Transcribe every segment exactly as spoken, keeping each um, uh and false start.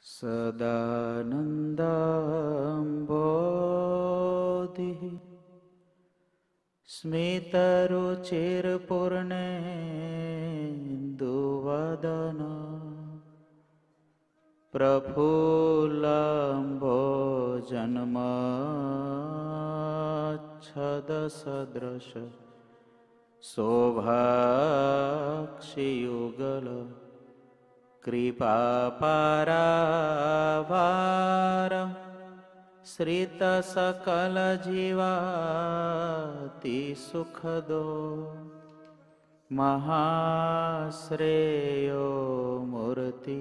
સદાનંદાંબોધિ સ્મિતરુચિરપૂર્ણેન્દુવદન પ્રફુલ્લંભોજન્મચ્છદસદૃશ શોભાક્ષિયુગલ કૃપાપારાવાર શ્રિત સકલ જીવાતિ સુખદો મહાશ્રેયો મૂર્તિ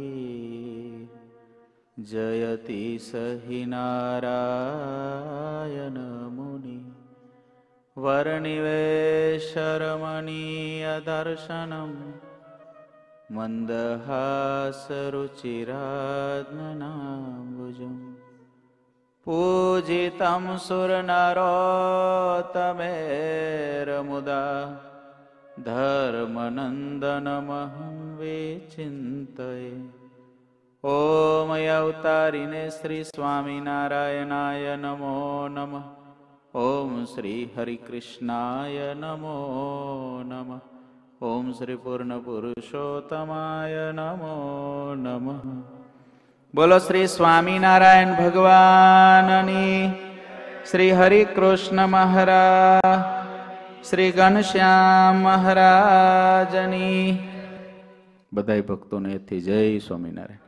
જયતિ સહિ નારાયણ મુનિ વર્ણિવેશરમણીય દર્શનમ મંદહાસરુચિરાત્મનાંબુજમ પૂજિતમ સુરનરોત્તમેર્મુદા ધર્મનંદનમહં વિચિંતયે. ઓમ અવતારીને શ્રી સ્વામિનારાયણાય નમો નમઃ. ઓમ શ્રી હરિકૃષ્ણાય નમો નમઃ. ઓમ શ્રી પૂર્ણ પુરુષોત્તમાય નમો નમઃ. બોલો શ્રી સ્વામિનારાયણ ભગવાનની, શ્રી હરિકૃષ્ણ મહારાજ, શ્રી ઘનશ્યામ મહારાજની. બધાય ભક્તોને એથી જય સ્વામિનારાયણ.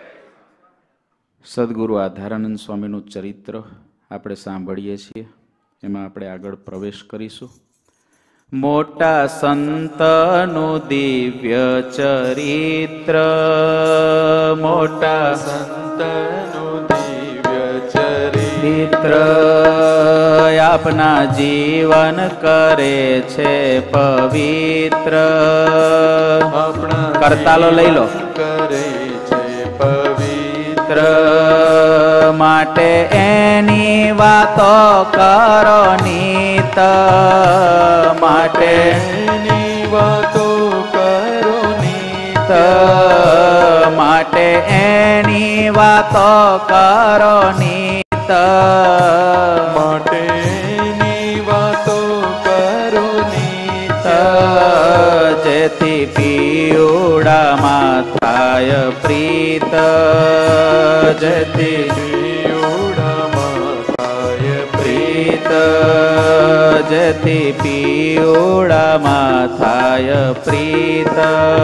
સદગુરુ આધારાનંદ સ્વામીનું ચરિત્ર આપણે સાંભળીએ છીએ, એમાં આપણે આગળ પ્રવેશ કરીશું. મોટા સંતનું દિવ્ય ચરિત્ર, મોટા સંતનું દિવ્ય ચરિત્ર આપના જીવન કરે છે પવિત્ર. આપણા કરતાલો લઈ લો. કરે છે પવિત્ર, માટે એની વાતો કરો નીત. માટે એની વાતો કરો નીત, માટે એની વાતો કરો નીત. માટે એની વાતો કરો નીત, જેથી પીયુડામાં થાય પ્રીત. જેથી પીયુડામાં થાય પ્રીત, જેથી પીયુડામાં થાય પ્રીત.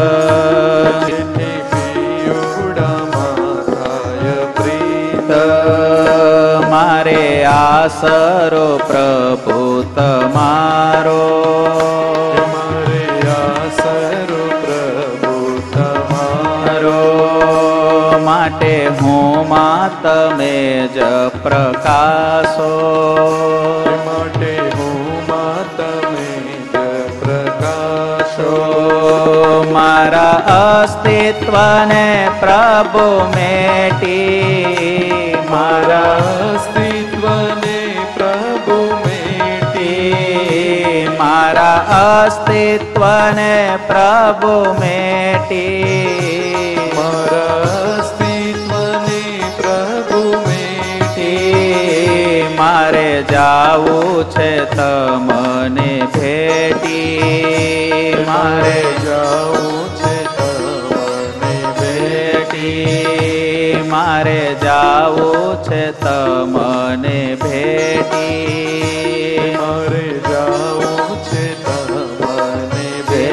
જેથી પીયુડામાં થાય પ્રીત. મારે આસરો પ્રભુ તમારો, મારે આસરો પ્રભુ તમારો. માટે હું માં તમે જ પ્રકાશો. માટે હું માં તમે જ પ્રકાશો. મારા અસ્તિત્વને પ્રભુ મેટી. મારા અસ્તિત્વને પ્રભુ મેટી. મારા અસ્તિત્વને પ્રભુ મેટી. મારા અસ્તિત્વને પ્રભુ મેટી. મારે જાવું છે તમને ભેટી. મારે જાવું છે તમને ભેટી. મારે જાવું છે તમને ભેટી. મારે જાવું છે તમને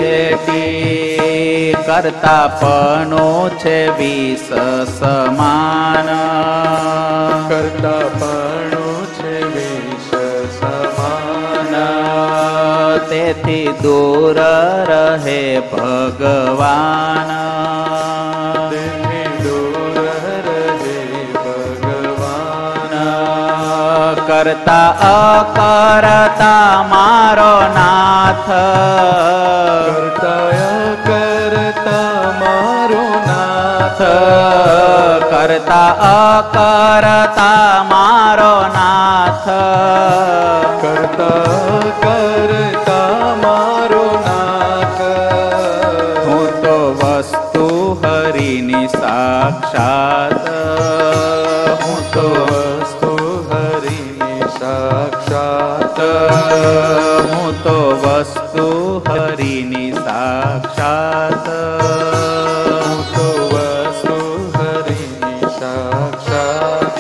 ભેટી. કરતા પનો છે વિષ સમાન. કરતા પણ છે વિષ સમાન. તેથી દૂર રહે ભગવાન. તેથી દૂર રહે ભગવાન. કરતા અકરતા મારો નાથ. કરતા કરતા મારો નાથ. કરતા અકરતા મારો નાથ. કરતા કરતા મારો નાથ. હું તો વસ્તુ હરિની સાક્ષાત. વસ્તુ વસ્તુ હરિની સાક્ષાત હું તો વસ્તુ હરિની સાક્ષાત હું તો વસ્તુ હરિની સાક્ષાત.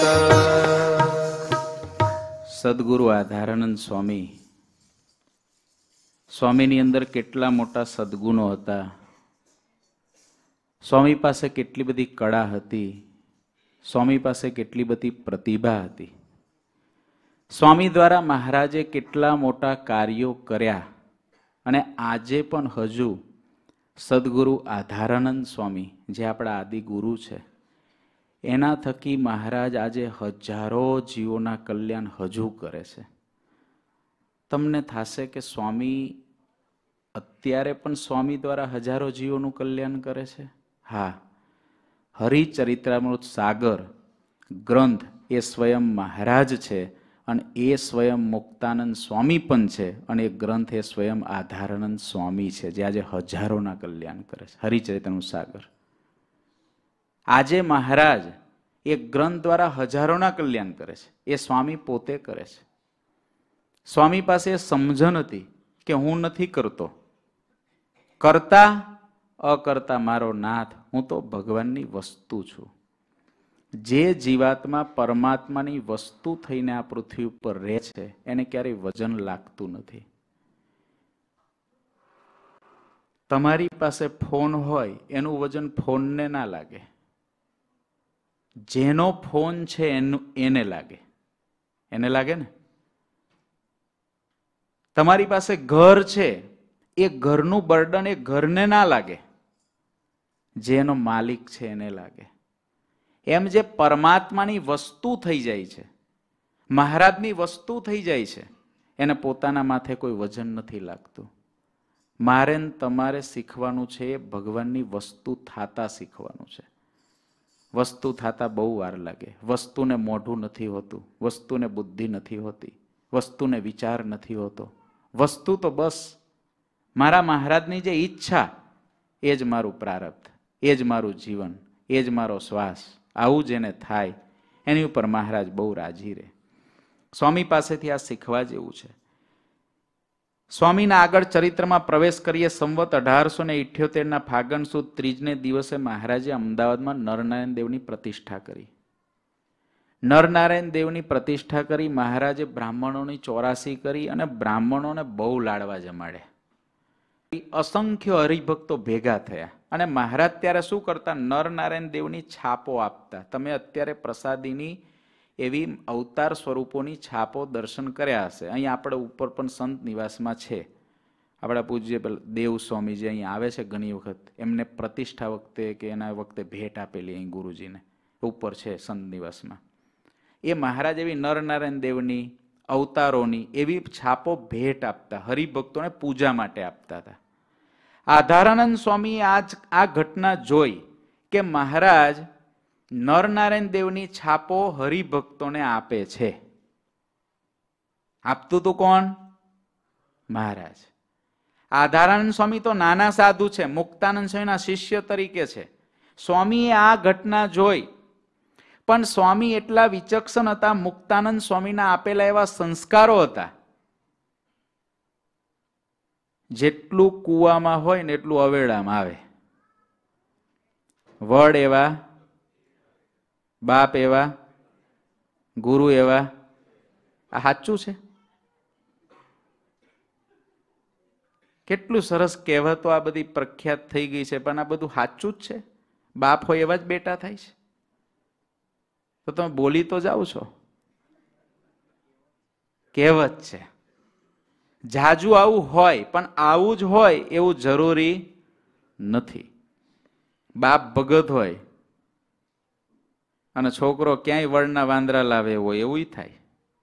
સદગુરુ આધારાનંદ સ્વામી સ્વામીની અંદર કેટલા મોટા સદગુણો હતા. સ્વામી પાસે કેટલી બધી કળા હતી. સ્વામી પાસે કેટલી બધી પ્રતિભા હતી. સ્વામી દ્વારા મહારાજે કેટલા મોટા કાર્યો કર્યા. અને આજે પણ હજુ સદગુરુ આધારાનંદ સ્વામી જે આપણા આદિ ગુરુ છે એના થકી મહારાજ આજે હજારો જીવોના કલ્યાણ હજુ કરે છે. તમને થશે કે સ્વામી અત્યારે પણ સ્વામી દ્વારા હજારો જીવોનું કલ્યાણ કરે છે. હા, હરિચરિત્રામૃત સાગર ગ્રંથ એ સ્વયં મહારાજ છે અને એ સ્વયં મુક્તાનંદ સ્વામી પણ છે અને એ ગ્રંથ એ સ્વયં આધારાનંદ સ્વામી છે જે આજે હજારોના કલ્યાણ કરે છે. હરિચરિત્રામૃત સાગર આજે મહારાજ એ ગ્રંથ દ્વારા હજારોના કલ્યાણ કરે છે. એ સ્વામી પોતે કરે છે. સ્વામી પાસે સમજણ હતી કે હું નથી કરતો, કરતા અકર્તા મારો નાથ, હું તો ભગવાનની વસ્તુ છું. જે જીવાત્મા પરમાત્માની વસ્તુ થઈને આ પૃથ્વી ઉપર રહે છે એને ક્યારેય વજન લાગતું નથી. તમારી પાસે ફોન હોય એનું વજન ફોનને ના લાગે, જેનો ફોન છે એનું એને લાગે. એને લાગે ને. તમારી પાસે ઘર છે એ ઘરનું બર્ડન એ ઘરને ના લાગે, જેનો માલિક છે એને લાગે. એમ જે પરમાત્માની વસ્તુ થઈ જાય છે, મહારાજની વસ્તુ થઈ જાય છે, એને પોતાના માથે કોઈ વજન નથી લાગતું. મારે તમારે શીખવાનું છે એ ભગવાનની વસ્તુ થાતા શીખવાનું છે. વસ્તુ થાતા બહુ વાર લાગે. વસ્તુને મોઢું નથી હોતું, વસ્તુને બુદ્ધિ નથી હોતી, વસ્તુને વિચાર નથી હોતો. વસ્તુ તો બસ મારા મહારાજની જે ઈચ્છા એ જ મારું પ્રારબ્ધ, એ જ મારું જીવન, એ જ મારો શ્વાસ. આવું જેને થાય એની ઉપર મહારાજ બહુ રાજી રહે. સ્વામી પાસેથી આ શીખવા જેવું છે. સ્વામીના આગળ ચરિત્રમાં પ્રવેશ કરીએ. સંવત અઢારસો ને ઇઠ્યોતેરના ફાગણ સુદ ત્રીજને દિવસે મહારાજે અમદાવાદમાં નરનારાયણ દેવની પ્રતિષ્ઠા કરી. નરનારાયણ દેવની પ્રતિષ્ઠા કરી મહારાજે બ્રાહ્મણોની ચોરાસી કરી અને બ્રાહ્મણોને બહુ લાડવા જમાડ્યા. અસંખ્ય હરિભક્તો ભેગા થયા અને મહારાજ ત્યારે શું કરતા? નરનારાયણ દેવની છાપો આપતા. તમે અત્યારે પ્રસાદીની એવી અવતાર સ્વરૂપોની છાપો દર્શન કર્યા હશે. અહીંયા આપણે ઉપર પણ સંત નિવાસમાં છે. આપણા પૂજ્ય દેવ સ્વામી જે અહીંયા આવે છે ઘણી વખત, એમને પ્રતિષ્ઠા વખતે કે એના વખતે ભેટ આપેલી અહીં ગુરુજીને ઉપર છે સંત નિવાસમાં. એ મહારાજ એવી નરનારાયણ દેવની અવતારોની એવી છાપો ભેટ આપતા, હરિભક્તોને પૂજા માટે આપતા હતા. આધારાનંદ સ્વામી આજ આ ઘટના જોઈ કે મહારાજ નરનારાયણ દેવની છાપો હરિભક્તોને આપે છે. આપતું તું કોણ? મહારાજ. આધારાનંદ સ્વામી તો નાના સાધુ છે, મુક્તાનંદ સ્વામીના શિષ્ય તરીકે છે. સ્વામીએ આ ઘટના જોઈ, પણ સ્વામી એટલા વિચક્ષણ હતા, મુક્તાનંદ સ્વામીના આપેલા એવા સંસ્કારો હતા, જેટલું કુવામાં હોય ને એટલું અવેડામાં આવે. વડ એવા, બાપ એવા, ગુરુ એવા. આ સાચું છે. કેટલું સરસ કહેવતો આ બધી પ્રખ્યાત થઈ ગઈ છે, પણ આ બધું સાચું જ છે. બાપ હોય એવા જ બેટા થાય છે. તો તમે બોલી તો જાઓ છો. કહેવત છે. જાજુ આવું હોય, પણ આવું જ હોય એવું જરૂરી નથી. બાપ ભગત હોય અને છોકરો ક્યાંય વડના વાંદરા લાવે હોય એવું થાય.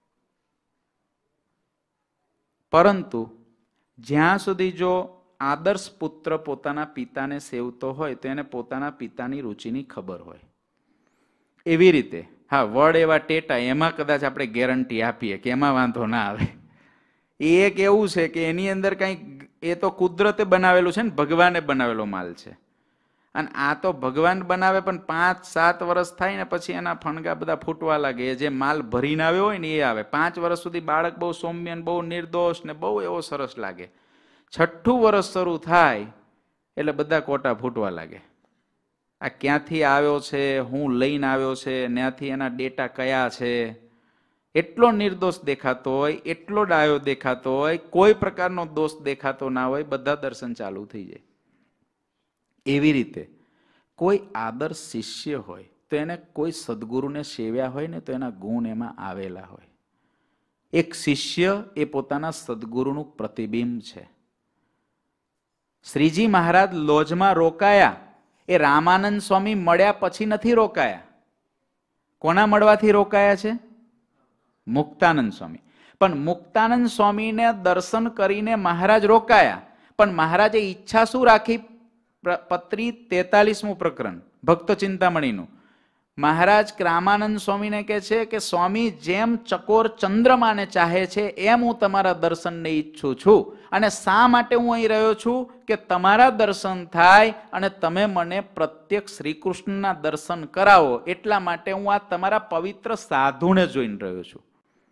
પરંતુ જ્યાં સુધી જો આદર્શ પુત્ર પોતાના પિતાને સેવતો હોય તો એને પોતાના પિતાની રુચિની ખબર હોય. એવી રીતે હા, વડ એવા ટેટા એમાં કદાચ આપણે ગેરંટી આપીએ કે એમાં વાંધો ના આવે. એ એક એવું છે કે એની અંદર કંઈક, એ તો કુદરતે બનાવેલું છે ને, ભગવાને બનાવેલો માલ છે. અને આ તો ભગવાન બનાવે પણ પાંચ સાત વર્ષ થાય ને પછી એના ફણગા બધા ફૂટવા લાગે. જે માલ ભરીને આવ્યો હોય ને એ આવે. પાંચ વર્ષ સુધી બાળક બહુ સૌમ્ય ને બહુ નિર્દોષ ને બહુ એવો સરસ લાગે. છઠ્ઠું વર્ષ શરૂ થાય એટલે બધા કોટા ફૂટવા લાગે. આ ક્યાંથી આવ્યો છે, હું લઈને આવ્યો છે, ત્યાંથી એના ડેટા કયા છે. એટલો નિર્દોષ દેખાતો હોય, એટલો ડાયો દેખાતો હોય, કોઈ પ્રકારનો દોષ દેખાતો ના હોય, બધા દર્શન ચાલુ થઈ જાય. એવી રીતે કોઈ આદર્શ શિષ્ય હોય તો એને કોઈ સદગુરુને સેવ્યા હોય ને તો એના ગુણ એમાં આવેલા હોય. એક શિષ્ય એ પોતાના સદગુરુનું પ્રતિબિંબ છે. શ્રીજી મહારાજ લોજમાં રોકાયા એ રામાનંદ સ્વામી મળ્યા પછી નથી રોકાયા. કોના મળવાથી રોકાયા છે? મુક્તાનંદ સ્વામી. પણ મુક્તાનંદ સ્વામીને દર્શન કરીને મહારાજ રોકાયા. પણ મહારાજે ઈચ્છા શું રાખી? પત્રી તેતાલીસમું પ્રકરણ ભક્ત ચિંતામણીનું. મહારાજ રામાનંદ સ્વામીને કહે છે કે સ્વામી, જેમ ચકોર ચંદ્રમાને ચાહે છે એમ હું તમારા દર્શનને ઈચ્છું છું. અને શા માટે હું અહીં રહ્યો છું? કે તમારા દર્શન થાય અને તમે મને પ્રત્યક્ષ શ્રી કૃષ્ણના દર્શન કરાવો. એટલા માટે હું આ તમારા પવિત્ર સાધુને જોઈને રહ્યો છું.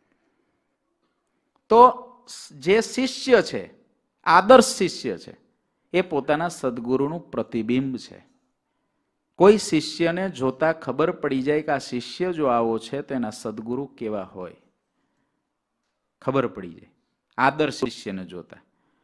તો જે શિષ્ય છે, આદર્શ શિષ્ય છે, એ પોતાના સદગુરુનું પ્રતિબિંબ છે. કોઈ શિષ્યને જોતા ખબર પડી જાય કે આ શિષ્ય જો આવો છે તો એના સદગુરુ કેવા હોય, ખબર પડી જાય આદર્શ શિષ્યને જોતા.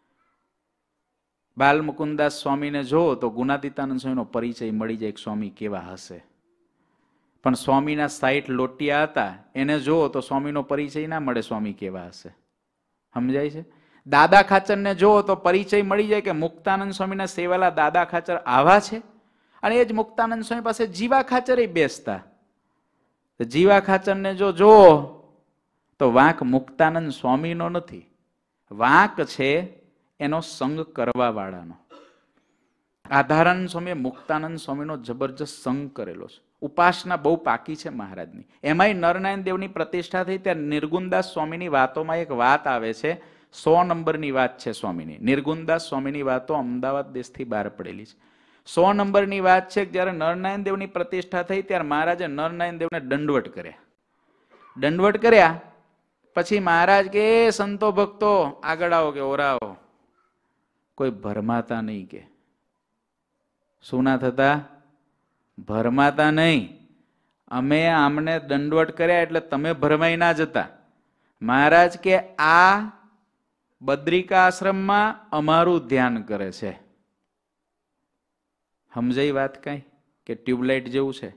બાલમુકુદાસ સ્વામીને જોવો તો ગુણાતીતાનંદ સ્વામીનો પરિચય મળી જાય કે સ્વામી કેવા હશે. પણ સ્વામીના સાઈઠ લોટિયા હતા એને જોવો તો સ્વામીનો પરિચય ના મળે સ્વામી કેવા હશે. સમજાય છે? દાદા ખાચરને જોવો તો પરિચય મળી જાય કે મુક્તાનંદ સ્વામીના સેવાલા દાદા ખાચર આવા છે. અને એ જ મુક્તાનંદ સ્વામી પાસે જીવા ખાચર બેસતા. જીવા ખાચરને જો જોવો તો વાંક મુક્તાનંદ સ્વામીનો નથી, વાંક છે એનો સંગ કરવા વાળાનો. આધારાનંદ સ્વામીએ મુક્તાનંદ સ્વામીનો જબરજસ્ત સંગ કરેલો છે. ઉપાસના બહુ પાકી છે મહારાજની. એમાંય નરનારાયણ દેવની પ્રતિષ્ઠા થઈ ત્યારે નિર્ગુણદાસ સ્વામીની વાતોમાં એક વાત આવે છે, સો નંબરની વાત છે સ્વામીની. નિર્ગુણદાસ સ્વામીની વાતો અમદાવાદ દેશથી બહાર પડેલી છે. સો નંબરની વાત છે કે જ્યારે નરનારાયણ દેવની પ્રતિષ્ઠા થઈ ત્યારે મહારાજે નરનારાયણ દેવને દંડવટ કર્યા. દંડવટ કર્યા પછી મહારાજ કે સંતો ભક્તો આગળ આવો કે ઓરાવો. કોઈ ભરમાતા નહીં, કે શું ના થતા? ભરમાતા નહીં. અમે આમને દંડવટ કર્યા એટલે તમે ભરમાઈ ના જતા. મહારાજ કે આ બદ્રિકા આશ્રમમાં અમારું ધ્યાન કરે છે. સમજાઈ વાત કઈ? કે ટ્યુબલાઇટ જેવું છે.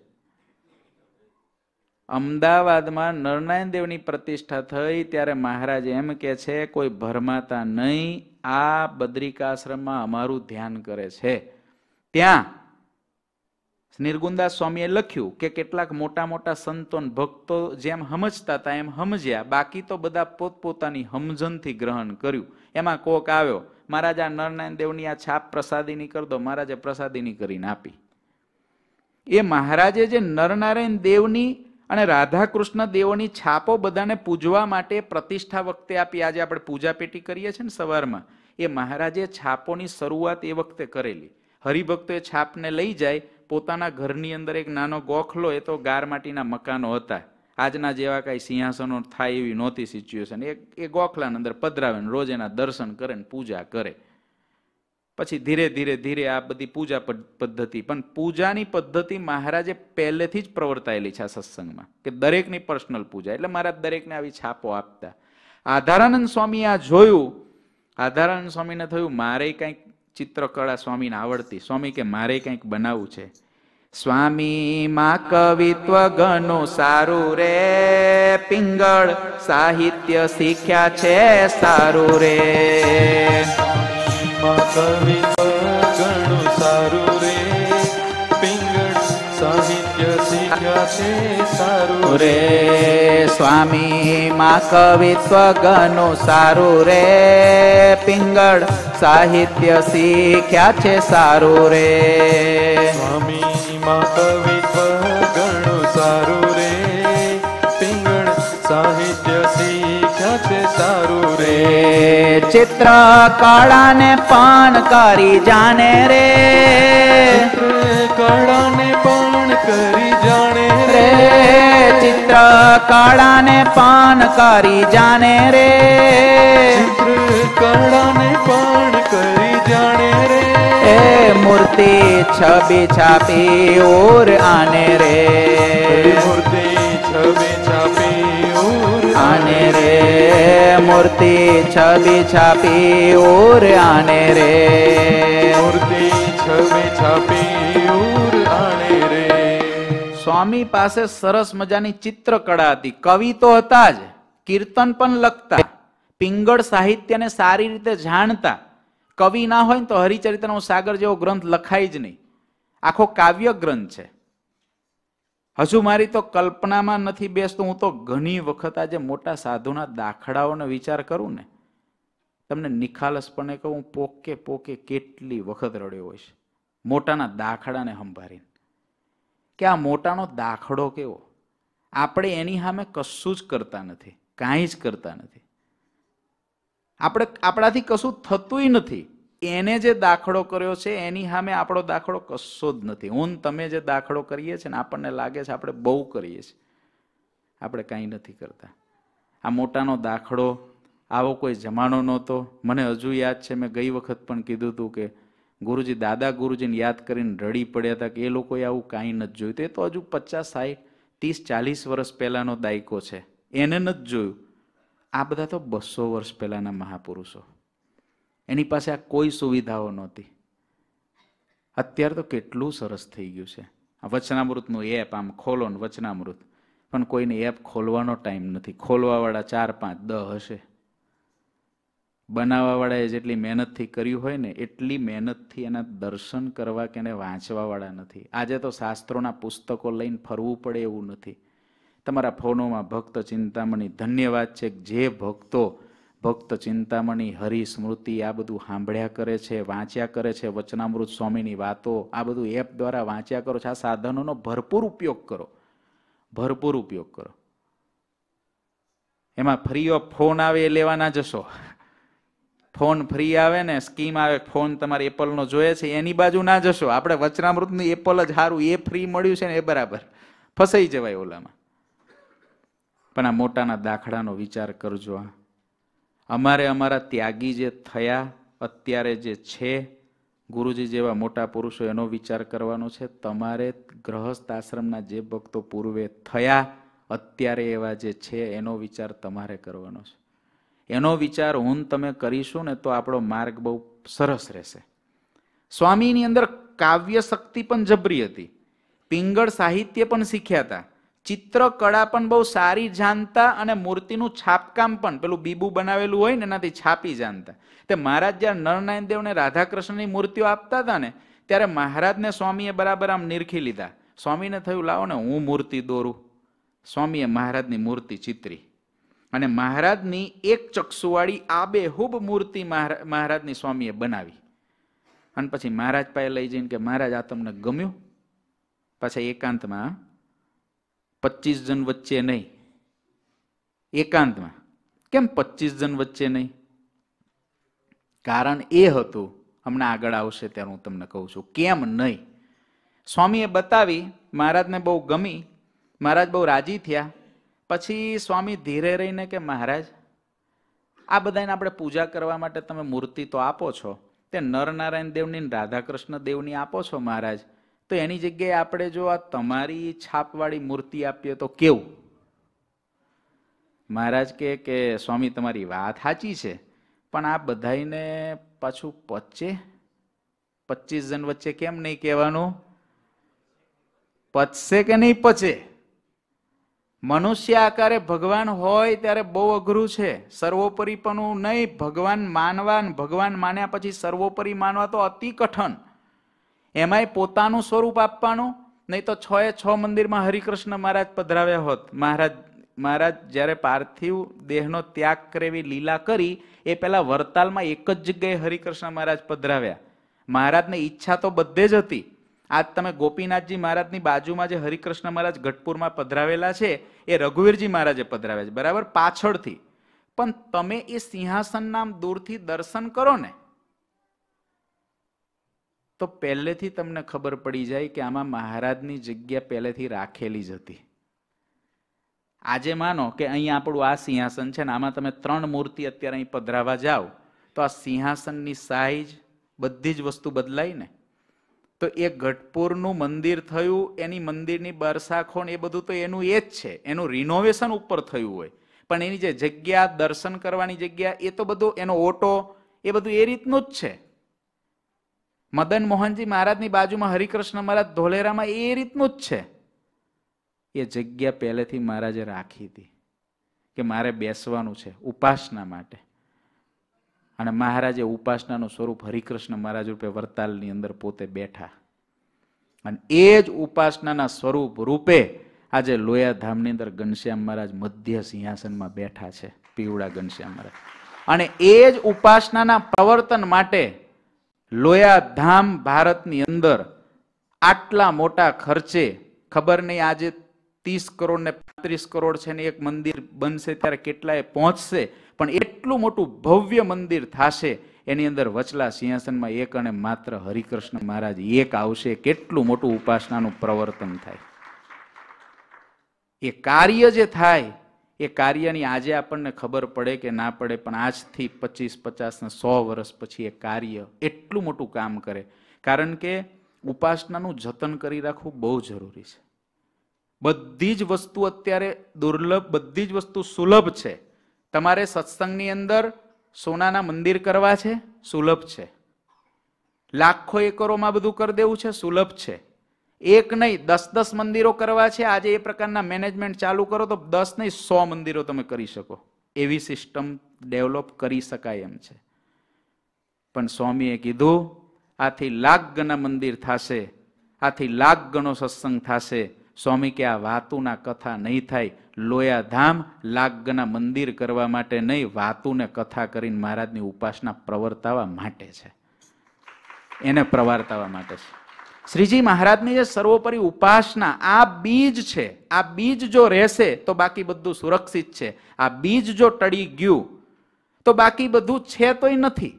અમદાવાદમાં નરનારાયણ દેવની પ્રતિષ્ઠા થઈ ત્યારે મહારાજ એમ કે છે કોઈ ભરમાતા નહીં, આ બદ્રિકા આશ્રમમાં અમારું ધ્યાન કરે છે. ત્યાં નિર્ગુણદાસ સ્વામીએ લખ્યું કે કેટલાક મોટા મોટા સંતો ભક્તો જેમ સમજતા હતા એમ સમજ્યા, બાકી તો બધા પોતપોતાની સમજણથી ગ્રહણ કર્યું. એમાં કોક આવ્યો, મહારાજ આ નરનારાયણ દેવની આ છાપ પ્રસાદીની કરી દો. મહારાજે પ્રસાદીની કરીને આપી. એ મહારાજે જે નરનારાયણ દેવની અને રાધા કૃષ્ણ દેવોની છાપો બધાને પૂજવા માટે પ્રતિષ્ઠા વખતે આપી. આજે આપણે પૂજા પેટી કરીએ છીએ ને સવારમાં, એ મહારાજે છાપોની શરૂઆત એ વખતે કરેલી. હરિભક્તો એ છાપને લઈ જાય પોતાના ઘરની અંદર. એક નાનો ગોખલો, એ તો ગાર માટીના મકાનો હતા, આજના જેવા કઈ સિંહાસનો થાય એવી નહોતી સિચ્યુએશન. એ એ ગોખલાની અંદર પધરાવે ને રોજ એના દર્શન કરે ને પૂજા કરે. પછી ધીરે ધીરે ધીરે આ બધી પૂજા પદ્ધતિ, પણ પૂજાની પદ્ધતિ મહારાજે પહેલેથી જ પ્રવર્તાયેલી છે આ સત્સંગમાં, કે દરેકની પર્સનલ પૂજા. એટલે મહારાજ દરેકને આવી છાપો આપતા. આધારાનંદ સ્વામી આ જોયું. આધારાનંદ સ્વામીને થયું મારે કંઈક ચિત્રકળા સ્વામીને આવડતી. સ્વામી કે મારે કંઈક બનાવવું છે. સ્વામી માં કવિત્વ ઘણું સારું રે, પિંગળ સાહિત્ય શીખ્યા છે સારું રે. કવિત્વ ઘણું સારું રે, પિંગળ સાહિત્ય શીખ્યા છે સારું રે. સ્વામી માં કવિત્વ ઘણું સારું રે, પિંગળ સાહિત્ય શીખ્યા છે સારું રે. સ્વામી માં કવિત્વ ઘણું સારું રે, પિંગળ સાહિત્ય શીખ્યા છે સારું રે. ચિત્ર કળાને પણ કરી જાને રે, કરી જાણે રે ચિત્ર કળાને પાન કરી જાણે રે ચિત્ર કળાને પાન કરી જાણે રે એ મૂર્તિ છબી છાપી ઓર આને રે મૂર્તિ છબી છાપી ઓર આને રે મૂર્તિ છબી છાપી ઓર આને રે મૂર્તિ છબી છાપી ઓર આને રે. સ્વામી પાસે સરસ મજાની ચિત્રકળા હતી, કવિ તો હતા જ, કીર્તન પણ લખતા, પિંગળ સાહિત્યને સારી રીતે જાણતા. કવિ ના હોય ને તો હરિચરિત્રનો સાગર જેવો ગ્રંથ લખાય જ નહીં, આખો કાવ્ય ગ્રંથ છે. હજુ મારી તો કલ્પનામાં નથી બેસતું. હું તો ઘણી વખત આજે મોટા સાધુના દાખલાઓનો વિચાર કરું ને, તમને નિખાલસપણે કહું, પોકે પોકે કેટલી વખત રડ્યો હોય છે મોટાના દાખલાને સંભાળીને, કે આ મોટાનો દાખલો કેવો. આપણે એની સામે કશું જ કરતા નથી, કાંઈ જ કરતા નથી. આપણે આપણાથી કશું થતું નથી. એને જે દાખલો કર્યો છે એની સામે આપણો દાખલો કશો જ નથી. હું તમે જે દાખલો કરીએ છીએ ને આપણને લાગે છે આપણે બહુ કરીએ છીએ, આપણે કાંઈ નથી કરતા. આ મોટાનો દાખલો આવો કોઈ જમાનો નહોતો. મને હજુ યાદ છે, મેં ગઈ વખત પણ કીધું હતું કે ગુરુજી દાદા ગુરુજીને યાદ કરીને રડી પડ્યા હતા કે એ લોકોએ આવું કાંઈ નથી જોયું. એ તો હજુ પચાસ સાઠ ત્રીસ ચાલીસ વર્ષ પહેલાનો દાયકો છે, એને નથી જોયું. આ બધા તો બસો વર્ષ પહેલાના મહાપુરુષો, એની પાસે આ કોઈ સુવિધાઓ નહોતી. અત્યારે તો કેટલું સરસ થઈ ગયું છે. આ વચનામૃતનું એપ આમ ખોલો ને વચનામૃત, પણ કોઈને એપ ખોલવાનો ટાઈમ નથી. ખોલવાવાળા ચાર પાંચ દહ હશે. બનાવવાવાળાએ જેટલી મહેનતથી કર્યું હોય ને એટલી મહેનતથી એના દર્શન કરવા કે એને વાંચવાવાળા નથી. આજે તો શાસ્ત્રોના પુસ્તકો લઈને ફરવું પડે એવું નથી. તમારા ફોનોમાં ભક્ત ચિંતામણી, ધન્યવાદ છે જે ભક્તો ભક્ત ચિંતામણી, હરિસ્મૃતિ આ બધું સાંભળ્યા કરે છે, વાંચ્યા કરે છે, વચનામૃત સ્વામીની વાતો આ બધું એપ દ્વારા વાંચ્યા કરો છો. આ સાધનોનો ભરપૂર ઉપયોગ કરો, ભરપૂર ઉપયોગ કરો. એમાં ફ્રી ઓફ ફોન આવે એ લેવા ના જશો. ફોન ફ્રી આવે ને સ્કીમ આવે, ફોન તમારે એપલનો જોઈએ છે એની બાજુ ના જશો. આપણે વચનામૃતનું એપલ જ સારું, એ ફ્રી મળ્યું છે ને એ બરાબર, ફસાઈ જવાય ઓલામાં. પણ આ મોટાના દાખલાનો વિચાર કરજો. અમારે અમારા ત્યાગી જે થયા, અત્યારે જે છે ગુરુજી જેવા મોટા પુરુષો, એનો વિચાર કરવાનો છે. તમારે ગ્રહસ્થ આશ્રમના જે ભક્તો પૂર્વે થયા, અત્યારે એવા જે છે એનો વિચાર તમારે કરવાનો છે. એનો વિચાર હું તમે કરીશું ને તો આપણો માર્ગ બહુ સરસ રહેશે. સ્વામીની અંદર કાવ્ય શક્તિ પણ જબરી હતી, પિંગળ સાહિત્ય પણ શીખ્યા હતા, ચિત્ર કળા પણ બહુ સારી જાણતા, અને મૂર્તિનું છાપકામ પણ પેલું બીબુ બનાવેલું હોય ને એનાથી છાપી જાણતા. તે મહારાજ જ્યારે નરનારાયણ દેવને રાધાકૃષ્ણની મૂર્તિઓ આપતા હતા ને ત્યારે મહારાજને સ્વામીએ બરાબર આમ નિરખી લીધા. સ્વામીને થયું લાવો ને હું મૂર્તિ દોરું. સ્વામીએ મહારાજની મૂર્તિ ચિત્રી, અને મહારાજની એક ચક્ષુવાળી આબેહૂબ મૂર્તિ મહારાજની સ્વામીએ બનાવી. અને પછી મહારાજ પાસે લઈ જઈને કે મહારાજ આ તમને ગમ્યું? પાછા એકાંતમાં, પચીસ જણ વચ્ચે નહીં, એકાંતમાં. કેમ પચીસ જણ વચ્ચે નહીં? કારણ એ હતું, હમણાં આગળ આવશે ત્યારે હું તમને કહું છું કેમ નહીં. સ્વામીએ બતાવી, મહારાજને બહુ ગમી, મહારાજ બહુ રાજી થયા. પછી સ્વામી ધીરે રહીને કે મહારાજ આ બધાને આપણે પૂજા કરવા માટે તમે મૂર્તિ તો આપો છો, તે નરનારાયણ દેવની રાધાકૃષ્ણ દેવની આપો છો મહારાજ, તો એની જગ્યાએ આપણે જો આ તમારી છાપવાળી મૂર્તિ આપીએ તો કેવું? મહારાજ કહે કે સ્વામી તમારી વાત સાચી છે, પણ આ બધાને પાછું પચે, પચીસ જણ વચ્ચે કેમ નહીં કહેવાનું? પચશે કે નહીં પચે? મનુષ્ય આકારે ભગવાન હોય ત્યારે બહુ અઘરું છે. સર્વોપરીપણું નહીં, ભગવાન માનવા, ભગવાન માન્યા પછી સર્વોપરી માનવા તો અતિ કઠણ. એમાંય પોતાનું સ્વરૂપ આપવાનું. નહીં તો છ એ છ મંદિરમાં હરિકૃષ્ણ મહારાજ પધરાવ્યા હોત. મહારાજ મહારાજ જ્યારે પાર્થિવ દેહનો ત્યાગ કરેવી લીલા કરી એ પહેલા વરતાલમાં એક જ જગ્યાએ હરિકૃષ્ણ મહારાજ પધરાવ્યા. મહારાજને ઈચ્છા તો બધે જ હતી. આજ તમે ગોપીનાથજી મહારાજની બાજુમાં જે હરિકૃષ્ણ મહારાજ ગઢપુરમાં પધરાવેલા છે એ રઘુવીરજી મહારાજે પધરાવ્યા છે, બરાબર પાછળથી. પણ તમે એ સિંહાસન નામ દૂરથી દર્શન કરો ને તો પહેલેથી તમને ખબર પડી જાય કે આમાં મહારાજની જગ્યા પહેલેથી રાખેલી જ હતી. આજે માનો કે અહીં આપણું આ સિંહાસન છે ને આમાં તમે ત્રણ મૂર્તિ અત્યારે અહીં પધરાવા જાઓ તો આ સિંહાસનની સાઈઝ બધી જ વસ્તુ બદલાય ને. તો એ ગઢપુરનું મંદિર થયું, એની મંદિરની બરસાખો ને એ બધું તો એનું એ જ છે, એનું રિનોવેશન ઉપર થયું હોય, પણ એની જે જગ્યા, દર્શન કરવાની જગ્યા, એ તો બધું એનો ઓટો એ બધું એ રીતનું જ છે. મદન મોહનજી મહારાજની બાજુમાં હરિકૃષ્ણ મહારાજ ધોલેરામાં એ રીતનું જ છે. એ જગ્યા પહેલેથી મહારાજે રાખી હતી કે મારે બેસવાનું છે ઉપાસના માટે. અને મહારાજે ઉપાસનાનું સ્વરૂપ હરિકૃષ્ણ મહારાજ રૂપે વરતાલની અંદર પોતે બેઠા. અને એ જ ઉપાસનાના સ્વરૂપ રૂપે આજે લોયાધામની અંદર ઘનશ્યામ મહારાજ મધ્ય સિંહાસનમાં બેઠા છે, પીવડા ઘનશ્યામ મહારાજ. અને એ જ ઉપાસનાના પ્રવર્તન માટે લોયાધામ ભારતની અંદર આટલા મોટા ખર્ચે, ખબર નહીં આજે ત્રીસ કરોડ ને પાંત્રીસ કરોડ છે ને એક મંદિર બનશે ત્યારે કેટલાય પહોંચશે, પણ એટલું મોટું ભવ્ય મંદિર થશે, એની અંદર વચલા સિંહાસનમાં એક અને માત્ર હરિકૃષ્ણ મહારાજ એક આવશે. કેટલું મોટું ઉપાસનાનું પ્રવર્તન થાય. એ કાર્ય જે થાય એ કાર્યની આજે આપણને ખબર પડે કે ના પડે, પણ આજથી પચીસ પચાસ ને સો વર્ષ પછી એ કાર્ય એટલું મોટું કામ કરે. કારણ કે ઉપાસનાનું જતન કરી રાખવું બહુ જરૂરી છે. બધી જ વસ્તુ અત્યારે દુર્લભ, બધી જ વસ્તુ સુલભ છે. તમારે સત્સંગની અંદર સોનાના મંદિર કરવા છે, સુલભ છે. લાખો એકરોમાં બધું કરી દેવું છે, સુલભ છે. એક નહીં દસ દસ મંદિરો કરવા છે, આજે એ પ્રકારના મેનેજમેન્ટ ચાલુ કરો તો દસ નહીં સો મંદિરો તમે કરી શકો, એવી સિસ્ટમ ડેવલપ કરી શકાય એમ છે. પણ સ્વામીએ કીધું આથી લાખ ગણા મંદિર થશે, આથી લાખ ગણો સત્સંગ થશે. સ્વામી કે આ વાતુના કથા નહીં થાય. લોયાધામ લાખ ગણા મંદિર કરવા માટે નહીં, વાતુને કથા કરીને મહારાજની ઉપાસના પ્રવર્તાવા માટે છે, એને પ્રવર્તાવા માટે છે. શ્રીજી મહારાજની જે સર્વોપરી ઉપાસના, આ બીજ છે. આ બીજ જો રહેશે તો બાકી બધું સુરક્ષિત છે. આ બીજ જો ટળી ગયું તો બાકી બધું છે તોય નથી.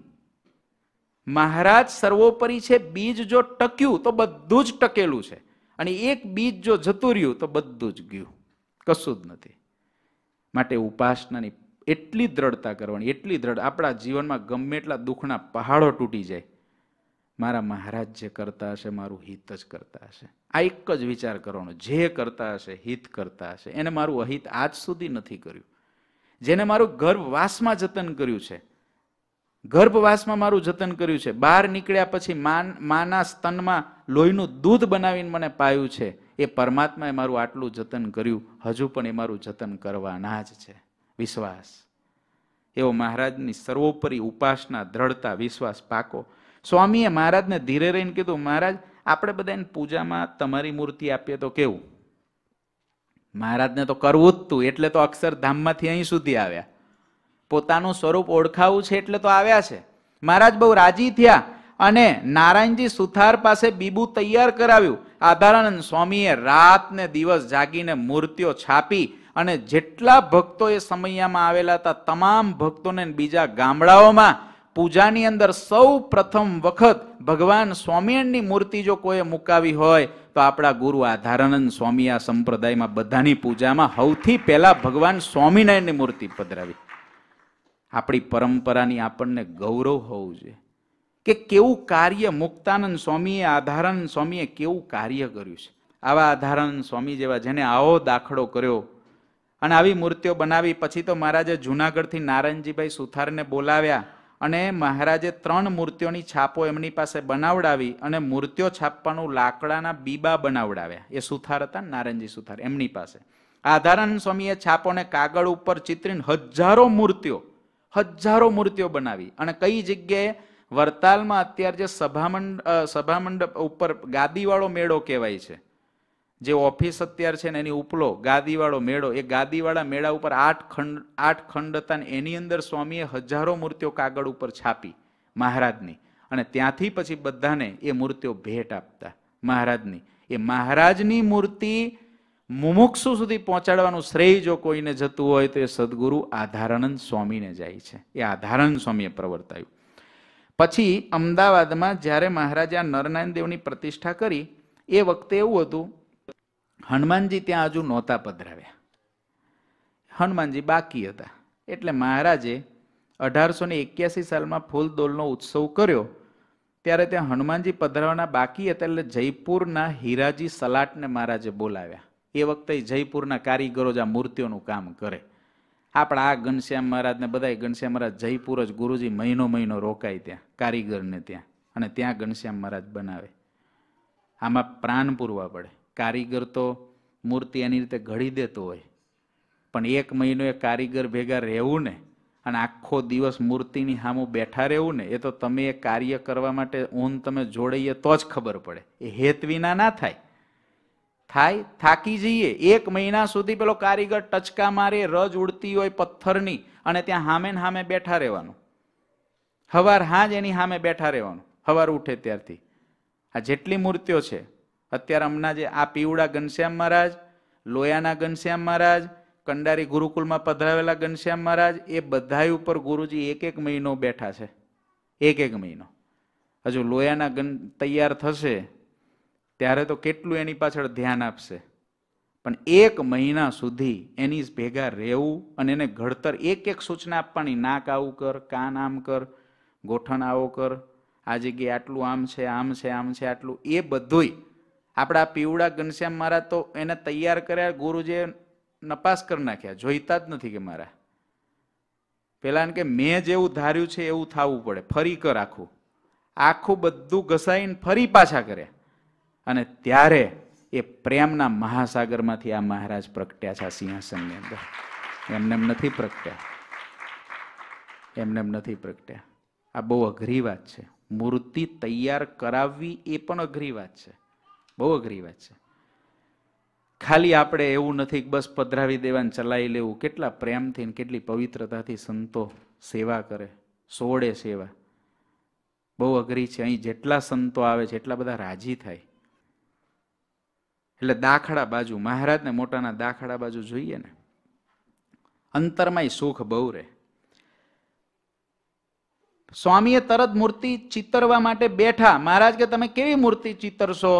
મહારાજ સર્વોપરી છે, બીજ જો ટક્યું તો બધું જ ટકેલું છે. અને એક બીજ જો જતું રહ્યું તો બધું જ ગયું, કશું જ નથી. માટે ઉપાસનાની એટલી દ્રઢતા કરવાની, એટલી દ્રઢ. આપણા જીવનમાં ગમે એટલા દુઃખના પહાડો તૂટી જાય, મારા મહારાજ જે કરતા હશે મારું હિત જ કરતા હશે. આ એક જ વિચાર કરવાનો, જે કરતા હશે હિત કરતા હશે. એને મારું અહિત આજ સુધી નથી કર્યું. જેને મારું ગર્ભવાસમાં જતન કર્યું છે, ગર્ભવાસમાં મારું જતન કર્યું છે, બહાર નીકળ્યા પછી માન માના સ્તનમાં લોહીનું દૂધ બનાવીને મને પાયું છે, એ પરમાત્માએ મારું આટલું જતન કર્યું, હજુ પણ એ મારું જતન કરવાના જ છે. વિશ્વાસ એવો મહારાજની સર્વોપરી ઉપાસના, દ્રઢતા, વિશ્વાસ પાકો. સ્વામીએ મહારાજને ધીરે રહીને કીધું, મહારાજ આપણે બધા એને પૂજામાં તમારી મૂર્તિ આપીએ તો કેવું? મહારાજને તો કરવું જ તું, એટલે તો અક્ષરધામમાંથી અહીં સુધી આવ્યા. પોતાનું સ્વરૂપ ઓળખાવું છે એટલે તો આવ્યા છે. મહારાજ બહુ રાજી થયા અને નારાયણજી સુથાર પાસે બીબુ તૈયાર કરાવ્યું. આધારાનંદ સ્વામીએ રાત ને દિવસ જાગીને મૂર્તિઓ છાપી અને જેટલા ભક્તો એ સમયમાં આવેલા હતા તમામ ભક્તોને બીજા ગામડાઓમાં પૂજાની અંદર સૌ પ્રથમ વખત ભગવાન સ્વામિનારાયણની મૂર્તિ જો કોઈ મુકાવી હોય તો આપણા ગુરુ આધારાનંદ સ્વામી આ સંપ્રદાયમાં બધાની પૂજામાં સૌથી પહેલા ભગવાન સ્વામિનારાયણની મૂર્તિ પધરાવી. આપણી પરંપરાની આપણને ગૌરવ હોવું જોઈએ કે કેવું કાર્ય મુક્તાનંદ સ્વામીએ, આધારાનંદ સ્વામીએ કેવું કાર્ય કર્યું છે. આવા આધારાનંદ સ્વામી જેવા જેને આવો દાખલો કર્યો અને આવી મૂર્તિઓ બનાવી. પછી તો મહારાજે જુનાગઢથી નારાયણજીભાઈ સુથારને બોલાવ્યા અને મહારાજે ત્રણ મૂર્તિઓની છાપો એમની પાસે બનાવડાવી અને મૂર્તિઓ છાપવાનું લાકડાના બીબા બનાવડાવ્યા. એ સુથાર હતા, નારાયણજી સુથાર, એમની પાસે. આધારાનંદ સ્વામીએ છાપોને કાગળ ઉપર ચિત્રીને હજારો મૂર્તિઓ હજારો મૂર્તિઓ બનાવી. અને કઈ જગ્યાએ? વરતાલમાં અત્યારે જે સભામંડ સભામંડપ ઉપર ગાદીવાળો મેળો કહેવાય છે, જે ઓફિસ અત્યારે છે ને એની ઉપલો ગાદીવાળો મેળો, એ ગાદીવાળા મેળા ઉપર આઠ ખંડ આઠ ખંડ હતા ને એની અંદર સ્વામીએ હજારો મૂર્તિઓ કાગળ ઉપર છાપી મહારાજની. અને ત્યાંથી પછી બધાને એ મૂર્તિઓ ભેટ આપતા મહારાજની. એ મહારાજની મૂર્તિ મુમુક્ષુ સુધી પહોંચાડવાનું શ્રેય જો કોઈને જતું હોય તો એ સદગુરુ આધારાનંદ સ્વામીને જાય છે. એ આધારાનંદ સ્વામીએ પ્રવર્તાયું. પછી અમદાવાદમાં જ્યારે મહારાજે આ નરનારાયણ દેવની પ્રતિષ્ઠા કરી એ વખતે એવું હતું, હનુમાનજી ત્યાં હજુ નહોતા પધરાવ્યા, હનુમાનજી બાકી હતા. એટલે મહારાજે અઢારસો ને એક્યાસી સાલમાં ફૂલદોલનો ઉત્સવ કર્યો. ત્યારે ત્યાં હનુમાનજી પધરાવાના બાકી હતા. એટલે જયપુરના હીરાજી સલાટને મહારાજે બોલાવ્યા. એ વખતે જયપુરના કારીગરો જ આ મૂર્તિઓનું કામ કરે. આપણા આ ઘનશ્યામ મહારાજ ને બધા ઘનશ્યામ મહારાજ જયપુર જ ગુરુજી મહિનો મહિનો રોકાય ત્યાં કારીગરને ત્યાં, અને ત્યાં ઘનશ્યામ મહારાજ બનાવે. આમાં પ્રાણ પૂરવા પડે. કારીગર તો મૂર્તિ એની રીતે ઘડી દેતો હોય, પણ એક મહિનો એ કારીગર ભેગા રહેવું ને અને આખો દિવસ મૂર્તિની સામું બેઠા રહેવું ને, એ તો તમે એ કાર્ય કરવા માટે ઊન તમે જોડાઈએ તો જ ખબર પડે. એ હેત વિના ના થાય. થાય થાકી જઈએ. એક મહિના સુધી પેલો કારીગર ટચકા મારે, રજ ઉડતી હોય પથ્થરની, અને ત્યાં હામે ને હામે બેઠા રહેવાનું. હવાર હાજ એની સામે બેઠા રહેવાનું, હવાર ઉઠે ત્યારથી. આ જેટલી મૂર્તિઓ છે અત્યારે હમણાં જે આ પીવડા ઘનશ્યામ મહારાજ, લોયાના ઘનશ્યામ મહારાજ, કંડારી ગુરુકુળમાં પધરાવેલા ઘનશ્યામ મહારાજ, એ બધા ઉપર ગુરુજી એક એક મહિનો બેઠા છે. એક એક મહિનો. હજુ લોયાના ગન તૈયાર થશે ત્યારે તો કેટલું એની પાછળ ધ્યાન આપશે, પણ એક મહિના સુધી એની ભેગા રહેવું અને એને ઘડતર એક એક સૂચના આપવાની. નાક આવું કર, કાન આમ કર, ગોઠણ આવો કર, આ જગ્યાએ આટલું આમ છે, આમ છે, આમ છે, આટલું. એ બધુંય આપણા પીવડા ઘનશ્યામ મહારાજ તો એને તૈયાર કર્યા, ગુરુજીએ નપાસ કરી નાખ્યા, જોઈતા જ નથી કે મારા. પેલા કે મેં જેવું ધાર્યું છે એવું થવું પડે, ફરી કર આખું. આખું બધું ઘસાઈને ફરી પાછા કર્યા. અને ત્યારે એ પ્રેમના મહાસાગરમાંથી આ મહારાજ પ્રગટ્યા છે આ સિંહાસનની અંદર. એમને એમ નથી પ્રગટ્યા, એમને એમ નથી પ્રગટ્યા. આ બહુ અઘરી વાત છે. મૂર્તિ તૈયાર કરાવવી એ પણ અઘરી વાત છે, બહુ અઘરી વાત છે. ખાલી આપણે એવું નથી કે બસ પધરાવી દેવાને ચલાવી લેવું. કેટલા પ્રેમથી ને કેટલી પવિત્રતાથી સંતો સેવા કરે, સોળે સેવા. બહુ અઘરી છે. અહીં જેટલા સંતો આવે છે એટલા બધા રાજી થાય. એટલે દાખલા બાજુ મહારાજને મોટાના દાખલા બાજુ જોઈએ ને, અંતરમાંય સુખ બહુ રહે. સ્વામીએ તરત મૂર્તિ ચિતરવા માટે બેઠા. મહારાજ કે તમે કેવી મૂર્તિ ચિતરશો?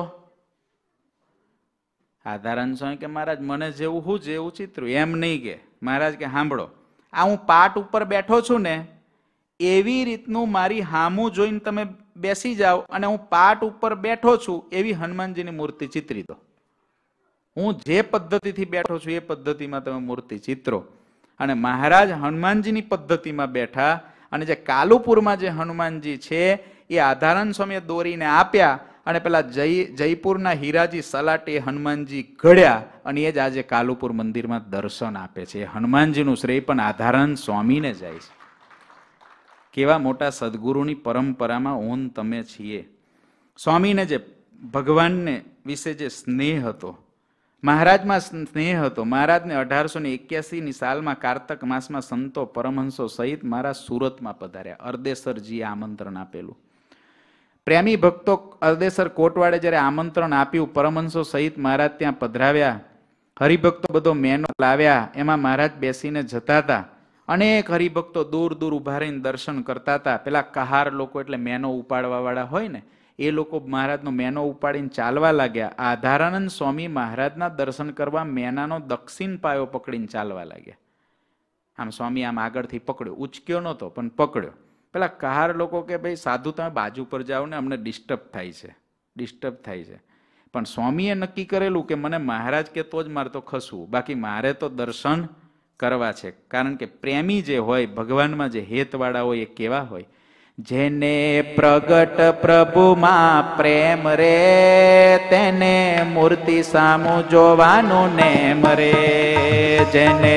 આધારાન સ્વામી કે મહારાજ મને જેવું હું જેવું ચિત્રું. એમ નહીં કે મહારાજ કે સાંભળો, આ હું પાટ ઉપર બેઠો છું ને એવી રીતનું મારી હામું જોઈને તમે બેસી જાઓ, અને હું પાટ ઉપર બેઠો છું એવી હનુમાનજીની મૂર્તિ ચિતરી દો. હું જે પદ્ધતિથી બેઠો છું એ પદ્ધતિમાં તમે મૂર્તિ ચિત્રો. અને મહારાજ હનુમાનજીની પદ્ધતિમાં બેઠા, અને જે કાલુપુરમાં જે હનુમાનજી છે એ આધારાન સ્વામીએ દોરીને આપ્યા, અને પેલા જય જયપુરના હીરાજી સલાટે હનુમાનજી ઘડ્યા, અને એ જ આજે કાલુપુર મંદિરમાં દર્શન આપે છે. હનુમાનજીનું શ્રેય પણ આધારાન સ્વામીને જાય છે. કેવા મોટા સદગુરુની પરંપરામાં ઓન તમે છીએ. સ્વામીને જે ભગવાનને વિશે જે સ્નેહ હતો, મહારાજમાં સ્નેહ હતો. મહારાજને અઢારસો ને એક્યાસી ની સાલમાં કારતક માસમાં સંતો પરમહંસો સહિત મહારાજ સુરતમાં પધાર્યા. અરદેસરજીએ આમંત્રણ આપેલું. પ્રેમી ભક્તો અરદેસર કોટવાડે જ્યારે આમંત્રણ આપ્યું, પરમહંસો સહિત મહારાજ ત્યાં પધરાવ્યા. હરિભક્તો બધો મેનો લાવ્યા, એમાં મહારાજ બેસીને જતા હતા. અનેક હરિભક્તો દૂર દૂર ઉભા રહીને દર્શન કરતા હતા. પેલા કહાર લોકો એટલે મેનો ઉપાડવા વાળા હોય ને, એ લોકો મહારાજનો મેનો ઉપાડીને ચાલવા લાગ્યા. આધારાનંદ સ્વામી મહારાજના દર્શન કરવા મેનાનો દક્ષિણ પાયો પકડીને ચાલવા લાગ્યા. આમ સ્વામી આમ આગળથી પકડ્યો, ઉચક્યો નહોતો પણ પકડ્યો. પેલા કહાર લોકો કે ભાઈ સાધુ તમે બાજુ પર જાઓ ને, અમને ડિસ્ટર્બ થાય છે, ડિસ્ટર્બ થાય છે. પણ સ્વામીએ નક્કી કરેલું કે મને મહારાજ કે તો જ મારે તો ખસવું, બાકી મારે તો દર્શન કરવા છે. કારણ કે પ્રેમી જે હોય, ભગવાનમાં જે હેતવાળા હોય એ કેવા હોય? જેને પ્રગટ પ્રભુમાં પ્રેમ રે, તેને મૂર્તિ સામું જોવાનું નેમ રે. જેને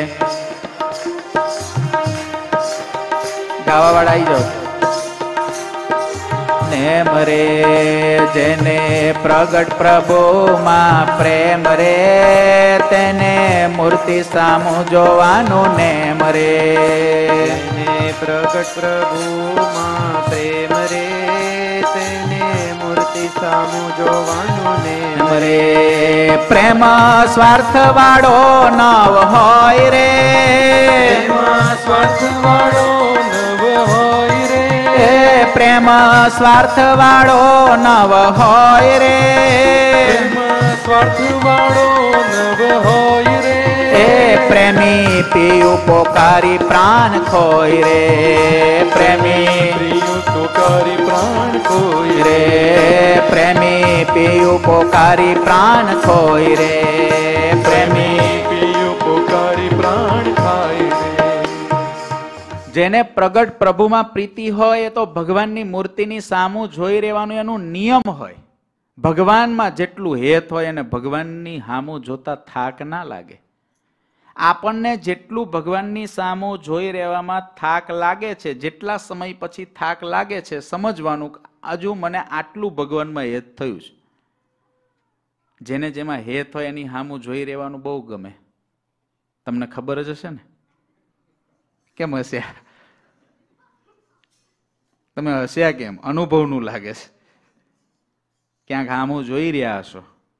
ગાવા વાળા આવી જાઓ. નેમ રે, જેને પ્રગટ પ્રભુમાં પ્રેમ રે, તેને મૂર્તિ સામું જોવાનું નેમ રે. પ્રગટ પ્રભુમાં પ્રેમ રે, તેને મૂર્તિ સામું જોવાનું નેમ રે. પ્રેમ સ્વાર્થ વાળો નવ હોય રે, સ્વાર્થ વાળો નવ હોય રે. પ્રેમ સ્વાર્થ વાળો નવ હોય રે, પ્રેમ સ્વાર્થ વાળો નવ હોય રે, એ પ્રેમી પીયું પોકારી પ્રાણ ખોય રે, પ્રેમી પ્રિય પોકારી પ્રાણ ખોય રે, પ્રેમી પીયું પોકારી પ્રાણ ખોય રે, પ્રેમી પ્રિય પોકારી પ્રાણ ખાય રે. જેને પ્રગટ પ્રભુમાં પ્રીતિ હોય એ તો ભગવાનની મૂર્તિની સામું જોઈ રહેવાનું એનું નિયમ હોય. ભગવાનમાં જેટલું હેત હોય અને ભગવાનની સામું જોતા થાક ના લાગે. આપણને જેટલું ભગવાનની સામું જોઈ રહેવામાં થાક લાગે છે, જેટલા સમય પછી થાક લાગે છે, સમજવાનું હજુ મને આટલું ભગવાનમાં હેત થયું છે. જેને જેમાં હેત હોય એની સામું જોઈ રહેવાનું બહુ ગમે. તમને ખબર જ હશે ને? કેમ હસ્યા? તમે હસ્યા કેમ? અનુભવનું લાગે છે. ક્યાંક સામું જોઈ રહ્યા હશો.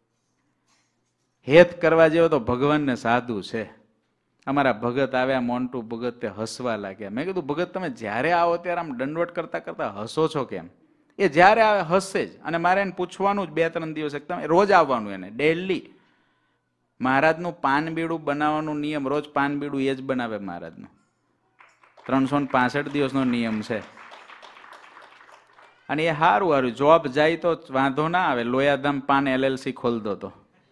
હેત કરવા જેવો તો ભગવાનને સાધુ છે. અમારા ભગત આવ્યા, મોન્ટુ ભગત, તે હસવા લાગ્યા. મેં કીધું ભગત તમે જ્યારે આવો ત્યારે આમ દંડવટ કરતા કરતા હસો છો કેમ? એ જ્યારે આવે હસે જ. અને મારે એને પૂછવાનું જ બે ત્રણ દિવસ, તમે રોજ આવવાનું એને ડેલી. મહારાજનું પાન બીડું બનાવવાનું નિયમ, રોજ પાન બીડું એ જ બનાવે મહારાજનું. ત્રણસો ને પાસઠ દિવસનો નિયમ છે. અને એ સારું સારું જોબ જાય તો વાંધો ના આવે. લોયાધામ પાન એલએલસી ખોલતો હતો.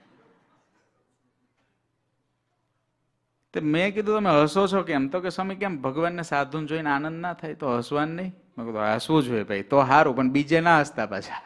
મેં કીધું તમે હસો છો કેમ? તો કે સ્વામી કેમ ભગવાનને સાધુને જોઈને આનંદ ના થાય તો હસવાનું નહીં? મેં કીધું હસવું જોઈએ ભાઈ, તો સારું, પણ બીજે ના હસતા પાછા.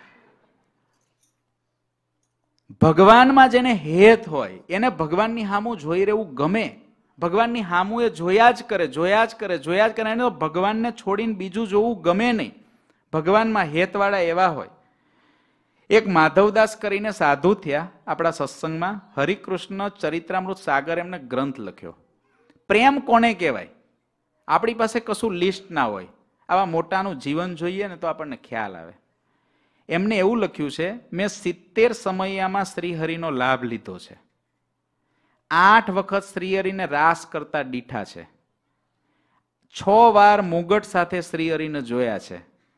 ભગવાનમાં જેને હેત હોય એને ભગવાનની સામું જોઈ રહેવું ગમે. ભગવાનની સામું એ જોયા જ કરે, જોયા જ કરે, જોયા જ કરે. એને તો ભગવાનને છોડીને બીજું જોવું ગમે નહીં. ભગવાનમાં હેતવાળા એવા હોય. એક માધવદાસ કરીને સાધુ થયા આપણા સત્સંગમાં. હરિકૃષ્ણ ચરિત્રામૃત સાગર એમને ગ્રંથ લખ્યો. પ્રેમ કોને કહેવાય? આપણી પાસે કશું લિસ્ટ ના હોય. આવા મોટાનું જીવન જોઈએ ને તો આપણને ખ્યાલ આવે. એમને એવું લખ્યું છે, મેં સિત્તેર સમયમાં શ્રીહરિનો લાભ લીધો છે. આઠ વખત શ્રીહરિને રાસ કરતા દીઠા છે. છ વાર મુગટ સાથે શ્રીહરિને જોયા છે.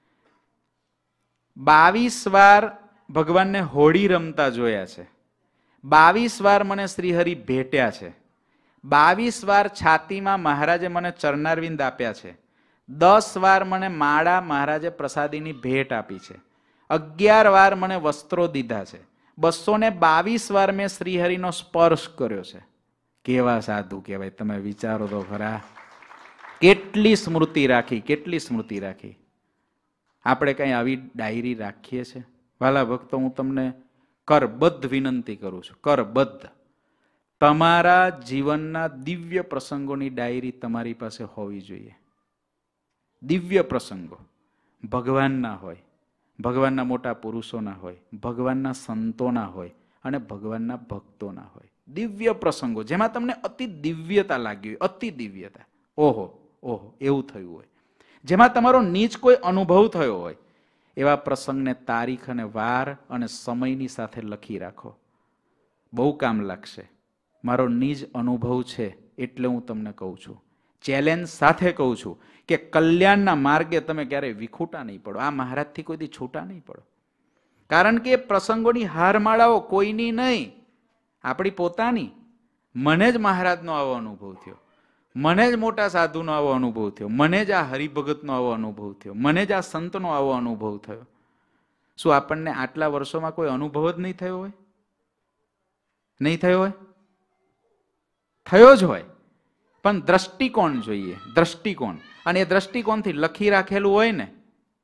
બાવીસ વાર ભગવાનને હોળી રમતા જોયા છે. બાવીસ વાર મને શ્રીહરિ ભેટ્યા છે. બાવીસ વાર છાતીમાં મહારાજે મને ચરણારવિંદ આપ્યા છે. દસ વાર મને માળા મહારાજે પ્રસાદીની ભેટ આપી છે. અગિયાર વાર મને વસ્ત્રો દીધા છે. બસો ને બાવીસ વાર મેં શ્રીહરિનો સ્પર્શ કર્યો છે. કેવા સાધુ કહેવાય, તમે વિચારો તો ખરા. કેટલી સ્મૃતિ રાખી, કેટલી સ્મૃતિ રાખી. આપણે કઈ આવી ડાયરી રાખીએ છીએ? વાલા ભક્તો, હું તમને કરબદ્ધ વિનંતી કરું છું, કરબદ્ધ. તમારા જીવનના દિવ્ય પ્રસંગોની ડાયરી તમારી પાસે હોવી જોઈએ. દિવ્ય પ્રસંગો ભગવાનના હોય, ભગવાનના મોટા પુરુષોના હોય, ભગવાનના સંતોના હોય અને ભગવાનના ભક્તોના હોય. દિવ્ય પ્રસંગો જેમાં તમને અતિ દિવ્યતા લાગી હોય, અતિ દિવ્યતા. ઓહો ઓહો એવું થયું હોય, જેમાં તમારો નીચ કોઈ અનુભવ થયો હોય, એવા પ્રસંગને તારીખ અને વાર અને સમયની સાથે લખી રાખો. બહુ કામ લાગશે. મારો નિજ અનુભવ છે એટલે હું તમને કહું છું. ચેલેન્જ સાથે કહું છું કે કલ્યાણના માર્ગે તમે ક્યારેય વિખૂટા નહીં પડો. આ મહારાજથી કોઈ દી છૂટા નહીં પડો. કારણ કે એ પ્રસંગોની હારમાળાઓ કોઈની નહીં, આપણી પોતાની. મને જ મહારાજનો આવો અનુભવ થયો, મને જ મોટા સાધુનો આવો અનુભવ થયો, મને જ આ હરિભગતનો આવો અનુભવ થયો, મને જ આ સંતનો આવો અનુભવ થયો. શું આપણને આટલા વર્ષોમાં કોઈ અનુભવ જ નહીં થયો હોય? નહીં થયો હોય? થયો જ હોય, પણ દ્રષ્ટિકોણ જોઈએ, દ્રષ્ટિકોણ. અને એ દ્રષ્ટિકોણથી લખી રાખેલું હોય ને,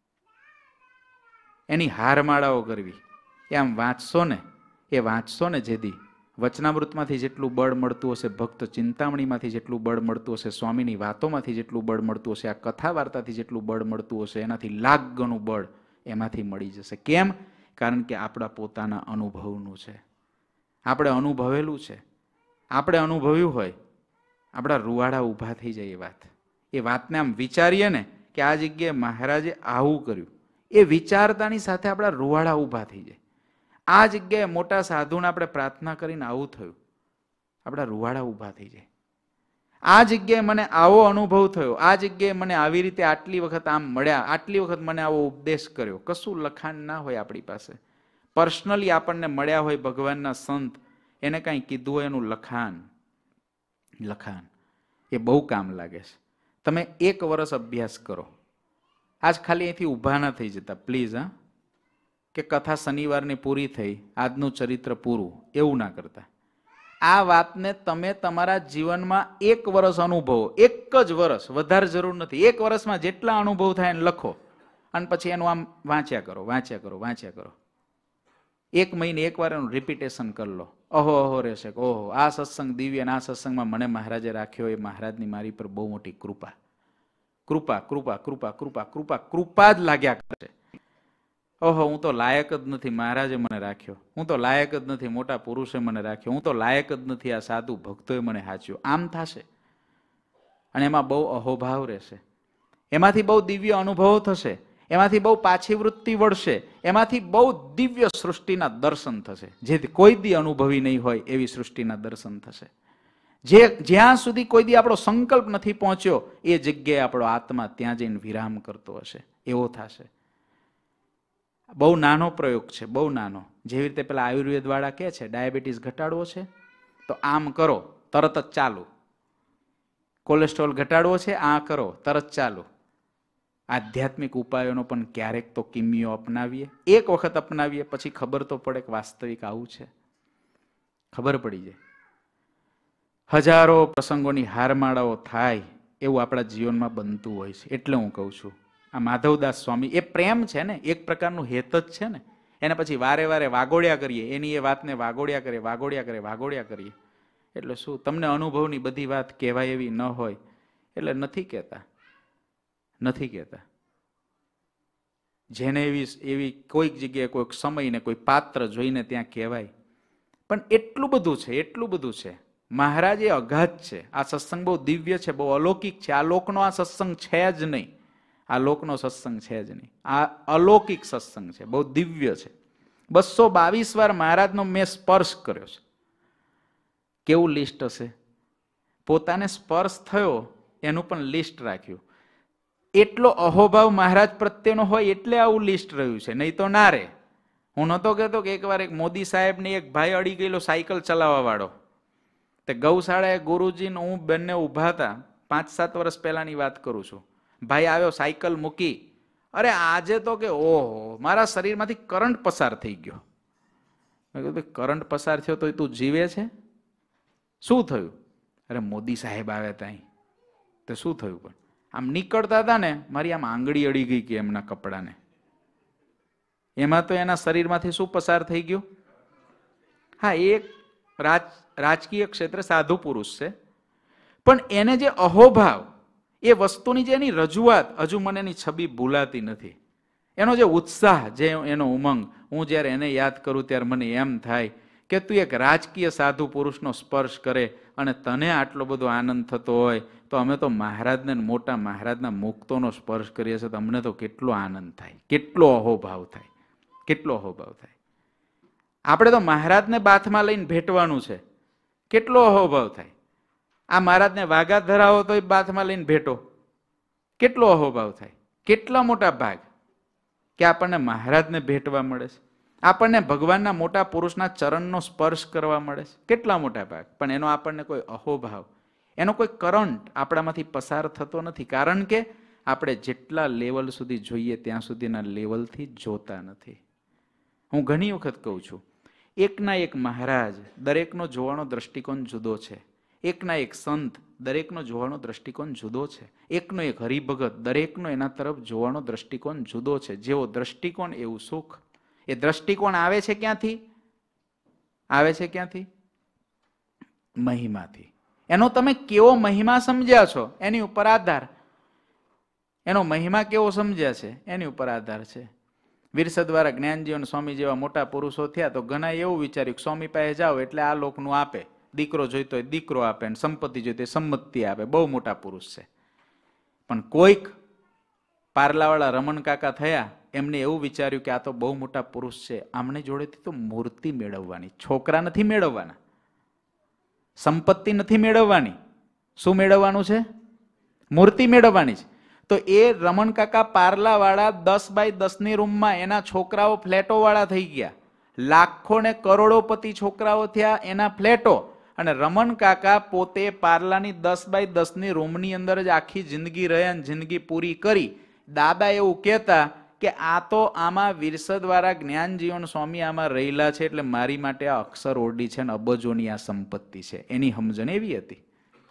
એની હારમાળાઓ કરવી. એ આમ વાંચશો ને, એ વાંચશો ને જેદી વચનામૃતમાંથી જેટલું બળ મળતું હશે, ભક્ત ચિંતામણીમાંથી જેટલું બળ મળતું હશે, સ્વામીની વાતોમાંથી જેટલું બળ મળતું હશે, આ કથા વાર્તાથી જેટલું બળ મળતું હશે, એનાથી લાખ ગણું બળ એમાંથી મળી જશે. કેમ? કારણ કે આપણા પોતાના અનુભવનું છે. આપણે અનુભવેલું છે. આપણે અનુભવ્યું હોય, આપણા રૂવાડા ઊભા થઈ જાય. એ વાત એ વાતને આમ વિચારીએ ને કે આ જગ્યાએ મહારાજે આવું કર્યું, એ વિચારતાની સાથે આપણા રૂવાડા ઊભા થઈ જાય. આ જગ્યાએ મોટા સાધુને આપણે પ્રાર્થના કરીને આવું થયું, આપણા રૂવાડા ઊભા થઈ જાય. આ જગ્યાએ મને આવો અનુભવ થયો, આ જગ્યાએ મને આવી રીતે આટલી વખત આમ મળ્યા, આટલી વખત મને આવો ઉપદેશ કર્યો. કશું લખાણ ના હોય આપણી પાસે. પર્સનલી આપણને મળ્યા હોય ભગવાનના સંત, એને કાંઈ કીધું હોય એનું લખાણ લખાણ એ બહુ કામ લાગે છે. તમે એક વર્ષ અભ્યાસ કરો. આજ ખાલી અહીંથી ઊભા ના થઈ જતા પ્લીઝ. હા, કે કથા શનિવારની પૂરી થઈ, આજનું ચરિત્ર પૂરું, એવું ના કરતા. આ વાતને તમે તમારા જીવનમાં એક વર્ષ અનુભવો, એક જ વર્ષ, વધારે જરૂર નથી. એક વર્ષમાં જેટલા અનુભવ થાય એને લખો અને પછી એનું આમ વાંચ્યા કરો વાંચ્યા કરો વાંચ્યા કરો. એક મહિને એક વાર એનું રિપીટેશન કરી લો. અહો અહો રહેશે, ઓહો આ સત્સંગ દિવ્ય, અને આ સત્સંગમાં મને મહારાજે રાખ્યો, એ મહારાજની મારી પર બહુ મોટી કૃપા. કૃપા કૃપા કૃપા કૃપા કૃપા કૃપા જ લાગ્યા કરશે. ઓહો હું તો લાયક જ નથી, મહારાજે મને રાખ્યો. હું તો લાયક જ નથી, મોટા પુરુષે મને રાખ્યો. હું તો લાયક જ નથી, આ સાધુ ભક્તોએ મને હાચ્યો. આમ થશે અને એમાં બહુ અહોભાવ રહેશે. એમાંથી બહુ દિવ્ય અનુભવો થશે, એમાંથી બહુ પાછી વૃત્તિ વળશે, એમાંથી બહુ દિવ્ય સૃષ્ટિના દર્શન થશે, જે કોઈ દી અનુભવી નહીં હોય એવી સૃષ્ટિના દર્શન થશે. જે જ્યાં સુધી કોઈ દી આપણો સંકલ્પ નથી પહોંચ્યો એ જગ્યાએ આપણો આત્મા ત્યાં જઈને વિરામ કરતો હશે, એવો થશે. બહુ નાનો પ્રયોગ છે, બહુ નાનો. જેવી રીતે પેલા આયુર્વેદ વાળા કહે છે ડાયાબિટીસ ઘટાડવો છે તો આમ કરો, તરત જ ચાલુ. કોલેસ્ટ્રોલ ઘટાડવો છે, આ કરો, તરત ચાલુ. આધ્યાત્મિક ઉપાયોનો પણ ક્યારેક તો કિમિયો અપનાવીએ, એક વખત અપનાવીએ, પછી ખબર તો પડે કે વાસ્તવિક આવું છે, ખબર પડી જાય. હજારો પ્રસંગોની હારમાળાઓ થાય એવું આપણા જીવનમાં બનતું હોય છે. એટલે હું કહું છું આ માધવદાસ સ્વામી એ પ્રેમ છે ને, એક પ્રકારનું હેત જ છે ને. એને પછી વારે વારે વાગોડ્યા કરીએ, એની એ વાતને વાગોડ્યા કરીએ વાગોડ્યા કરીએ વાગોડ્યા કરીએ એટલે શું? તમને અનુભવની બધી વાત કહેવાય એવી ન હોય એટલે નથી કહેતા, નથી કહેતા. જેને એવી એવી કોઈક જગ્યાએ કોઈક સમય ને કોઈ પાત્ર જોઈને ત્યાં કહેવાય. પણ એટલું બધું છે, એટલું બધું છે. મહારાજ એ અગાધ છે. આ સત્સંગ બહુ દિવ્ય છે, બહુ અલૌકિક છે. આ લોકનો આ સત્સંગ છે જ નહીં, આ લોકનો સત્સંગ છે જ નહીં. આ અલૌકિક સત્સંગ છે, બહુ દિવ્ય છે. બસો બાવીસ વાર મહારાજનો મેં સ્પર્શ કર્યો છે. કેવું લિસ્ટ હશે? પોતાને સ્પર્શ થયો એનું પણ લિસ્ટ રાખ્યું. એટલો અહોભાવ મહારાજ પ્રત્યેનો હોય એટલે આવું લિસ્ટ રહ્યું છે, નહીં તો ના રે. હું નહોતો કહેતો કે એકવાર એક મોદી સાહેબ ને એક ભાઈ અડી ગયેલો સાયકલ ચલાવવા વાળો, તે ગૌશાળાએ ગુરુજી ને હું બંને ઉભા હતા, પાંચ સાત વર્ષ પહેલાની વાત કરું છું. ભાઈ આવ્યો, સાયકલ મૂકી, અરે આજે તો કે ઓહો મારા શરીરમાંથી કરંટ પસાર થઈ ગયો. મેં કીધું કરંટ પસાર થયો તો તું જીવે છે? શું થયું? અરે મોદી સાહેબ આવ્યા હતા અહીં. તો શું થયું? પણ આમ નીકળતા હતા ને મારી આમ આંગળી અડી ગઈ કે એમના કપડાને. એમાં તો એના શરીરમાંથી શું પસાર થઈ ગયું? હા, એક રાજ રાજકીય ક્ષેત્રે સાધુ પુરુષ છે, પણ એને જે અહોભાવ, એ વસ્તુની જે એની રજૂઆત હજુ મને એની છબી ભૂલાતી નથી. એનો જે ઉત્સાહ, જે એનો ઉમંગ, હું જ્યારે એને યાદ કરું ત્યારે મને એમ થાય કે તું એક રાજકીય સાધુ પુરુષનો સ્પર્શ કરે અને તને આટલો બધો આનંદ થતો હોય તો અમે તો મહારાજને મોટા મહારાજના મુક્તોનો સ્પર્શ કરીએ છીએ તો અમને તો કેટલો આનંદ થાય, કેટલો અહોભાવ થાય, કેટલો અહોભાવ થાય. આપણે તો મહારાજને બાથમાં લઈને ભેટવાનું છે, કેટલો અહોભાવ થાય. આ મહારાજને વાઘા ધરાવો તો બાથમાં લઈને ભેટો, કેટલો અહોભાવ થાય. કેટલા મોટા ભાગ કે આપણને મહારાજને ભેટવા મળે છે, આપણને ભગવાનના મોટા પુરુષના ચરણનો સ્પર્શ કરવા મળે છે, કેટલા મોટા ભાગ. પણ એનો આપણને કોઈ અહોભાવ, એનો કોઈ કરંટ આપણામાંથી પસાર થતો નથી, કારણ કે આપણે જેટલા લેવલ સુધી જોઈએ ત્યાં સુધીના લેવલથી જોતા નથી. હું ઘણી વખત કહું છું, એકના એક મહારાજ, દરેકનો જોવાનો દ્રષ્ટિકોણ જુદો છે. એકના એક સંત, દરેકનો જોવાનો દ્રષ્ટિકોણ જુદો છે. એકનો એક હરિભગત, દરેકનો એના તરફ જોવાનો દ્રષ્ટિકોણ જુદો છે. જેવો દ્રષ્ટિકોણ એવું સુખ. એ દ્રષ્ટિકોણ આવે છે ક્યાંથી? આવે છે ક્યાંથી? મહિમાથી. એનો તમે કેવો મહિમા સમજ્યા છો એની ઉપર આધાર. એનો મહિમા કેવો સમજ્યા છે એની ઉપર આધાર છે. વિરસદ દ્વારા જ્ઞાનજી અને સ્વામી જેવા મોટા પુરુષો થયા તો ઘણા એવું વિચાર્યું કે સ્વામી પાસે જાઓ એટલે આ લોકનું આપે, દીકરો જોઈતો હોય દીકરો આપે, અને સંપત્તિ જોઈતો હોય સંપત્તિ આપે. બહુ મોટા પુરુષ છે. પણ કોઈક પારલાવાળા રમણ કાકા થયા, એમને એવું વિચાર્યું કે આ તો બહુ મોટા પુરુષ છે, આમની જોડેથી તો મૂર્તિ મેળવવાની, છોકરા નથી મેળવવાના, સંપત્તિ નથી મેળવવાની, શું મેળવવાનું છે? મૂર્તિ મેળવવાની છે. તો એ રમણ કાકા પાર્લા વાળા દસ બાય દસ ની રૂમમાં એના છોકરાઓ ફ્લેટો વાળા થઈ ગયા, લાખો ને કરોડોપતિ છોકરાઓ થયા એના ફ્લેટો, અને રમણ કાકા પોતે પાર્લાની દસ બાય દસ ની રૂમની અંદર જ આખી જિંદગી રહ્યા અને જિંદગી પૂરી કરી. દાદા એવું કહેતા કે આ તો આમાં વિરસદ વાળા જ્ઞાન જીવન સ્વામી આમાં રહેલા છે, એટલે મારી માટે આ અક્ષર ઓરડી છે ને અબજોની આ સંપત્તિ છે. એની સમજણ એવી હતી.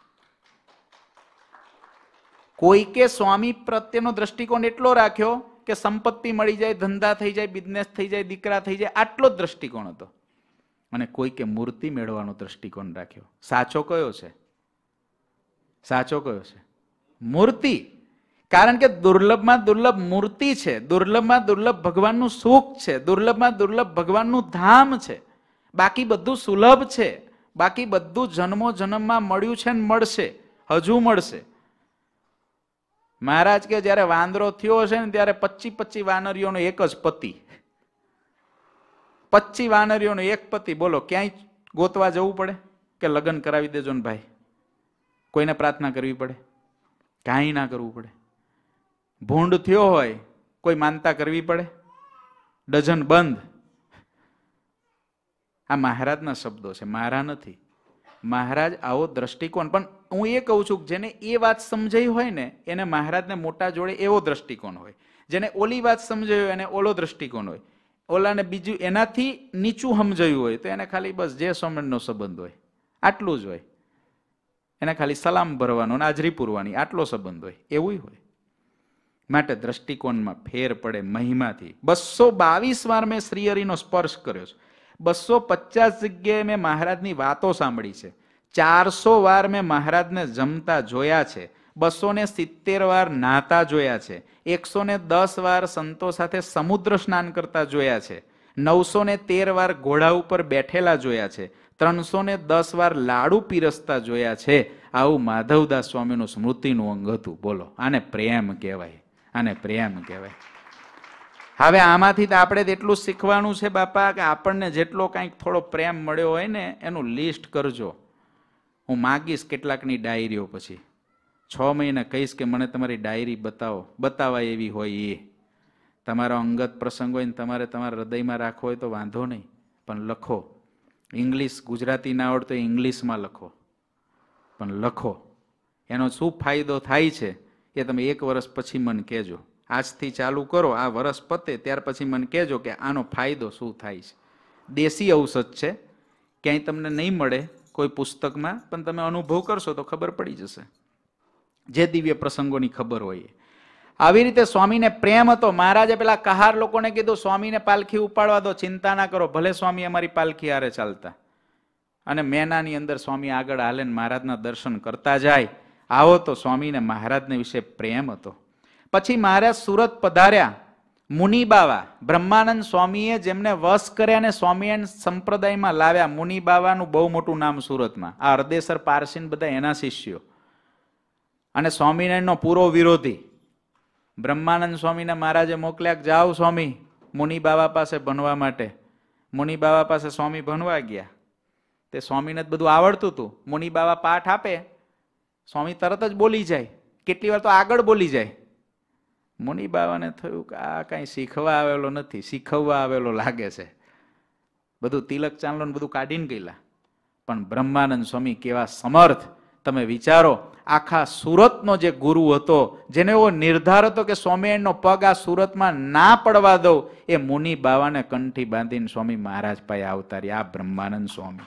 કોઈકે સ્વામી પ્રત્યેનો દ્રષ્ટિકોણ એટલો રાખ્યો કે સંપત્તિ મળી જાય, ધંધા થઈ જાય, બિઝનેસ થઈ જાય, દીકરા થઈ જાય, આટલો જ દ્રષ્ટિકોણ હતો. અને કોઈકે મૂર્તિ મેળવવાનો દ્રષ્ટિકોણ રાખ્યો. સાચો કયો છે? સાચો કયો છે? મૂર્તિ. કારણ કે દુર્લભમાં દુર્લભ મૂર્તિ છે, દુર્લભમાં દુર્લભ ભગવાનનું સુખ છે, દુર્લભમાં દુર્લભ ભગવાનનું ધામ છે. બાકી બધું સુલભ છે, બાકી બધું જન્મો જન્મમાં મળ્યું છે ને મળશે, હજુ મળશે. મહારાજ કે જયારે વાંદરો થયો હશે ને ત્યારે પચી પચી વાનરીઓનો એક જ પતિ, પચી વાનરીઓનો એક પતિ. બોલો ક્યાંય ગોતવા જવું પડે કે લગ્ન કરાવી દેજો ને ભાઈ? કોઈને પ્રાર્થના કરવી પડે? કાંઈ ના કરવું પડે. ભૂંડ થયો હોય કોઈ માનતા કરવી પડે? ડઝન બંધ. આ મહારાજના શબ્દો છે, મારા નથી. મહારાજ આવો દ્રષ્ટિકોણ. પણ હું એ કહું છું કે જેને એ વાત સમજાઈ હોય ને એને મહારાજને મોટા જોડે એવો દ્રષ્ટિકોણ હોય, જેને ઓલી વાત સમજાઈ હોય એને ઓલો દ્રષ્ટિકોણ હોય, ઓલાને બીજું એનાથી નીચું સમજાયું હોય તો એને ખાલી બસ જે સ્વામિનો સંબંધ હોય આટલું જ હોય, એને ખાલી સલામ ભરવાનો અને હાજરી પૂરવાની આટલો સંબંધ હોય, એવું હોય. માટે દ્રષ્ટિકોણમાં ફેર પડે મહિમાથી. બસો બાવીસ વાર મેં શ્રીહરિનો સ્પર્શ કર્યો છે, બસો પચાસ જગ્યાએ મેં મહારાજની વાતો સાંભળી છે, ચારસો વાર મેં મહારાજને જમતા જોયા છે, બસો ને સિત્તેર વાર નાતા જોયા છે, એકસો ને દસ વાર સંતો સાથે સમુદ્ર સ્નાન કરતા જોયા છે, નવસો ને તેર વાર ઘોડા ઉપર બેઠેલા જોયા છે, ત્રણસો ને દસ વાર લાડુ પીરસતા જોયા છે. આવું માધવદાસ સ્વામીનું સ્મૃતિનું અંગ હતું. બોલો આને પ્રેમ કહેવાય, આને પ્રેમ કહેવાય. હવે આમાંથી આપણે એટલું શીખવાનું છે બાપા કે આપણને જેટલો કાંઈક થોડો પ્રેમ મળ્યો હોય ને એનું લિસ્ટ કરજો. હું માગીશ કેટલાકની ડાયરીઓ, પછી છ મહિને કહીશ કે મને તમારી ડાયરી બતાવો. બતાવાય એવી હોય એ. તમારો અંગત પ્રસંગ હોય ને તમારે તમારા હૃદયમાં રાખવો હોય તો વાંધો નહીં, પણ લખો. ઇંગ્લિશ ગુજરાતી ના આવડતો ઇંગ્લિશમાં લખો, પણ લખો. એનો શું ફાયદો થાય છે એ તમે એક વર્ષ પછી મને કહેજો. આજથી ચાલુ કરો, આ વર્ષ પતે ત્યાર પછી મને કહેજો કે આનો ફાયદો શું થાય છે. દેશી ઔષધ છે, ક્યાંય તમને નહીં મળે કોઈ પુસ્તકમાં, પણ તમે અનુભવ કરશો તો ખબર પડી જશે, જે દિવ્ય પ્રસંગોની ખબર હોય. આવી રીતે સ્વામીને પ્રેમ હતો. મહારાજે પેલા કહાર લોકોને કીધું સ્વામીને પાલખી ઉપાડવા દો, ચિંતા ના કરો, ભલે સ્વામી અમારી પાલખી હારે ચાલતા. અને મેનાની અંદર સ્વામી આગળ હાલે ને મહારાજના દર્શન કરતા જાય. આવો તો સ્વામીને મહારાજને વિશે પ્રેમ હતો. પછી મહારાજ સુરત પધાર્યા. મુનિબાવા બ્રહ્માનંદ સ્વામીએ જેમને વશ કર્યા ને સ્વામિનારાયણ સંપ્રદાયમાં લાવ્યા. મુનિબાવાનું બહુ મોટું નામ સુરતમાં. આ અરદેસર પારસીન બધા એના શિષ્યો, અને સ્વામિનારાયણનો પૂરો વિરોધી. બ્રહ્માનંદ સ્વામીને મહારાજે મોકલ્યા, જાઓ સ્વામી મુનિબાવા પાસે ભણવા માટે. મુનિબાવા પાસે સ્વામી ભણવા ગયા. તે સ્વામીને જ બધું આવડતું હતું. મુનિબાવા પાઠ આપે, સ્વામી તરત જ બોલી જાય, કેટલી વાર તો આગળ બોલી જાય. મુનિબાવાને થયું કે આ કાંઈ શીખવા આવેલો નથી, શીખવવા આવેલો લાગે છે. બધું તિલક ચાંદલો બધું કાઢીને ગયેલા. પણ બ્રહ્માનંદ સ્વામી કેવા સમર્થ! તમે વિચારો, આખા સુરતનો જે ગુરુ હતો, જેને એવો નિર્ધાર હતો કે સ્વામિનારાયણનો પગ આ સુરતમાં ના પડવા દઉં, એ મુનિબાવાને કંઠી બાંધીને સ્વામી મહારાજ પાસે આવતા રહ્યા. આ બ્રહ્માનંદ સ્વામી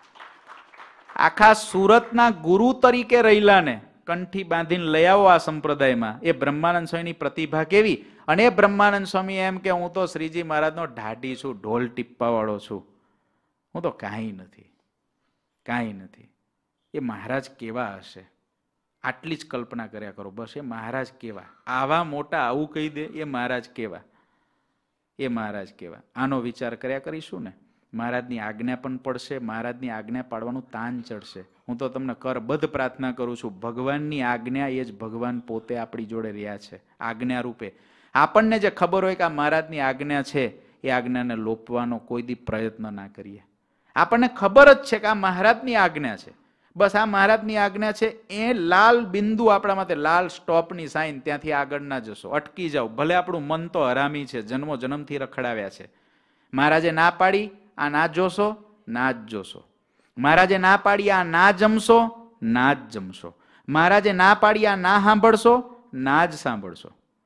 આખા સુરતના ગુરુ તરીકે રહેલા ને કંઠી બાંધીને લઈ આવો આ સંપ્રદાયમાં. એ બ્રહ્માનંદ સ્વામીની પ્રતિભા કેવી! અને એ બ્રહ્માનંદ સ્વામી એમ કે હું તો શ્રીજી મહારાજનો ઢાઢી છું, ઢોલ ટીપ્પા વાળો છું, હું તો કાંઈ નથી, કાંઈ નથી. એ મહારાજ કેવા હશે? આટલી જ કલ્પના કર્યા કરો બસ. એ મહારાજ કેવા! આવા મોટા આવું કહી દે, એ મહારાજ કેવા! એ મહારાજ કેવા! આનો વિચાર કર્યા કરીશું ને, મહારાજની આજ્ઞા પણ પડશે, મહારાજની આજ્ઞા પાડવાનું તાન ચડશે. હું તો તમને કરબદ્ધ પ્રાર્થના કરું છું, ભગવાનની આજ્ઞા એ જ ભગવાન પોતે આપણી જોડે રહ્યા છે આજ્ઞા રૂપે. આપણને જે ખબર હોય કે આ મહારાજની આજ્ઞા છે, એ આજ્ઞાને લોપવાનો કોઈ દી પ્રયત્ન ના કરીએ. આપણને ખબર જ છે કે આ મહારાજની આજ્ઞા છે, બસ આ મહારાજની આજ્ઞા છે, એ લાલ બિંદુ આપણા માટે, લાલ સ્ટોપની સાઈન, ત્યાંથી આગળ ના જશો, અટકી જાઓ. ભલે આપણું મન તો હરામી છે, જન્મો જન્મથી રખડાવ્યા છે. મહારાજે ના પાડી, આ ના જોશો, ના જ જોશો. મહારાજે ના પાડી, આ ના જમશો, ના જ જમશો. મહારાજે ના પાડી, આ ના સાંભળશો, ના જ સાંભળશો.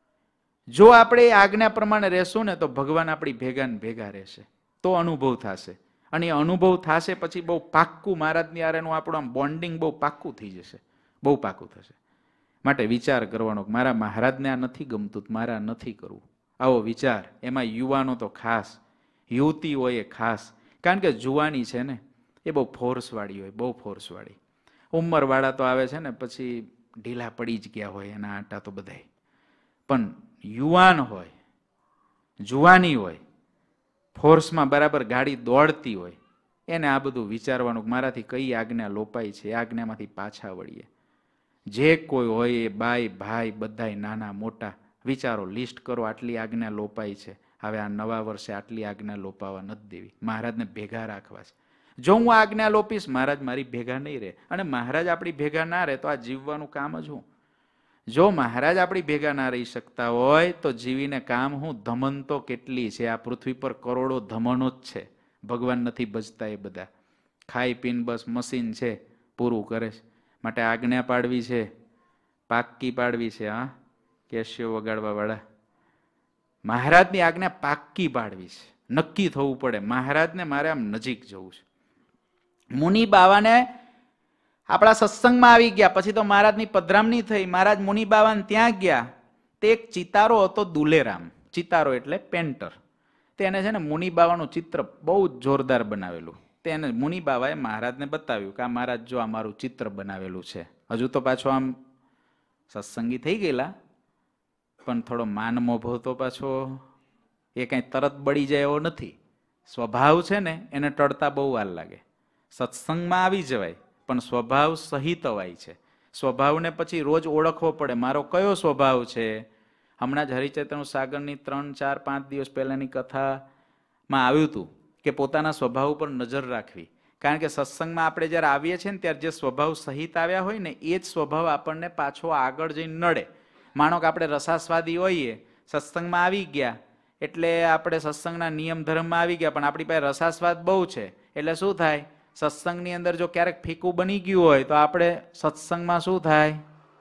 જો આપણે આજ્ઞા પ્રમાણે રહેશું ને તો ભગવાન આપણી ભેગા ને ભેગા રહેશે, તો અનુભવ થશે. અને અનુભવ થશે પછી બહુ પાક્કું મહારાજની હારેનું આપણું આમ બોન્ડિંગ બહુ પાક્કું થઈ જશે, બહુ પાક્કું થશે. માટે વિચાર કરવાનો, મારા મહારાજને આ નથી ગમતું, મારા નથી કરવું, આવો વિચાર. એમાં યુવાનો તો ખાસ, યુવતીઓએ ખાસ, કારણ કે જુવાની છે ને એ બહુ ફોર્સવાળી હોય, બહુ ફોર્સવાળી. ઉંમરવાળા તો આવે છે ને પછી ઢીલા પડી જ ગયા હોય એના આટા તો બધાય, પણ યુવાન હોય, જુવાની હોય, ફોર્સમાં બરાબર ગાડી દોડતી હોય, એને આ બધું વિચારવાનું મારાથી કઈ આજ્ઞા લોપાઈ છે, આજ્ઞામાંથી પાછા વળીએ. જે કોઈ હોય એ બાઈ ભાઈ બધાય નાના મોટા વિચારો, લિસ્ટ કરો, આટલી આજ્ઞા લોપાઈ છે, હવે આ નવા વર્ષે આટલી આજ્ઞા લોપાવા નથી દેવી, મહારાજને ભેગા રાખવા છે. જો હું આજ્ઞા લોપીશ, મહારાજ મારી ભેગા નહીં રહે, અને મહારાજ આપણી ભેગા ના રહે તો આ જીવવાનું કામ જ હું. જો મહારાજ આપણી ભેગા ના રહી શકતા હોય તો જીવીને કામ હું. ધમન તો કેટલી છે આ પૃથ્વી પર, કરોડો ધમનો જ છે. ભગવાન નથી ભજતા એ બધા, ખાઈ પીને બસ મશીન છે, પૂરું કરે છે. માટે આજ્ઞા પાડવી છે, પાક્કી પાડવી છે. હા, કેશિયો વગાડવા વાળા, મહારાજની આજ્ઞા પાક્કી પાડવી છે, નક્કી થવું પડે. મહારાજને મારે આમ નજીક જવું છે. મુનિ બાવાને આપણા સત્સંગમાં આવી ગયા પછી તો મહારાજની પધરામણી થઈ, મહારાજ મુનિ બાવાને ત્યાં ગયા. તે એક ચિતારો હતો, દુલેરામ. ચિતારો એટલે પેન્ટર. તેને છે ને મુનિ બાવાનું ચિત્ર બહુ જ જોરદાર બનાવેલું. તેને મુનિ બાવાએ મહારાજને બતાવ્યું કે આ મહારાજ જો આ મારું ચિત્ર બનાવેલું છે. હજુ તો પાછો આમ સત્સંગી થઈ ગયેલા, પણ થોડો માન મોભો તો પાછો એ કઈ તરત બળી જાય એવો નથી. સ્વભાવ છે ને એને ટળતા બહુ વાર લાગે. સત્સંગમાં આવી જવાય પણ સ્વભાવ સહિત અવાય છે. સ્વભાવને પછી રોજ ઓળખવો પડે, મારો કયો સ્વભાવ છે. હમણાં જ હરિચૈતન્ય સાગરની ત્રણ ચાર પાંચ દિવસ પહેલાની કથામાં આવ્યું હતું કે પોતાના સ્વભાવ ઉપર નજર રાખવી. કારણ કે સત્સંગમાં આપણે જ્યારે આવીએ છીએ ને ત્યારે જે સ્વભાવ સહિત આવ્યા હોય ને એ જ સ્વભાવ આપણને પાછો આગળ જઈને નડે. માનો કે આપણે રસાસ્વાદી હોઈએ, સત્સંગમાં આવી ગયા એટલે આપણે સત્સંગના નિયમ ધર્મમાં આવી ગયા, પણ આપણી પાસે રસાસ્વાદ બહુ છે એટલે શું થાય, સત્સંગની અંદર જો ક્યારેક ફીકું બની ગયું હોય તો આપણે સત્સંગમાં શું થાય,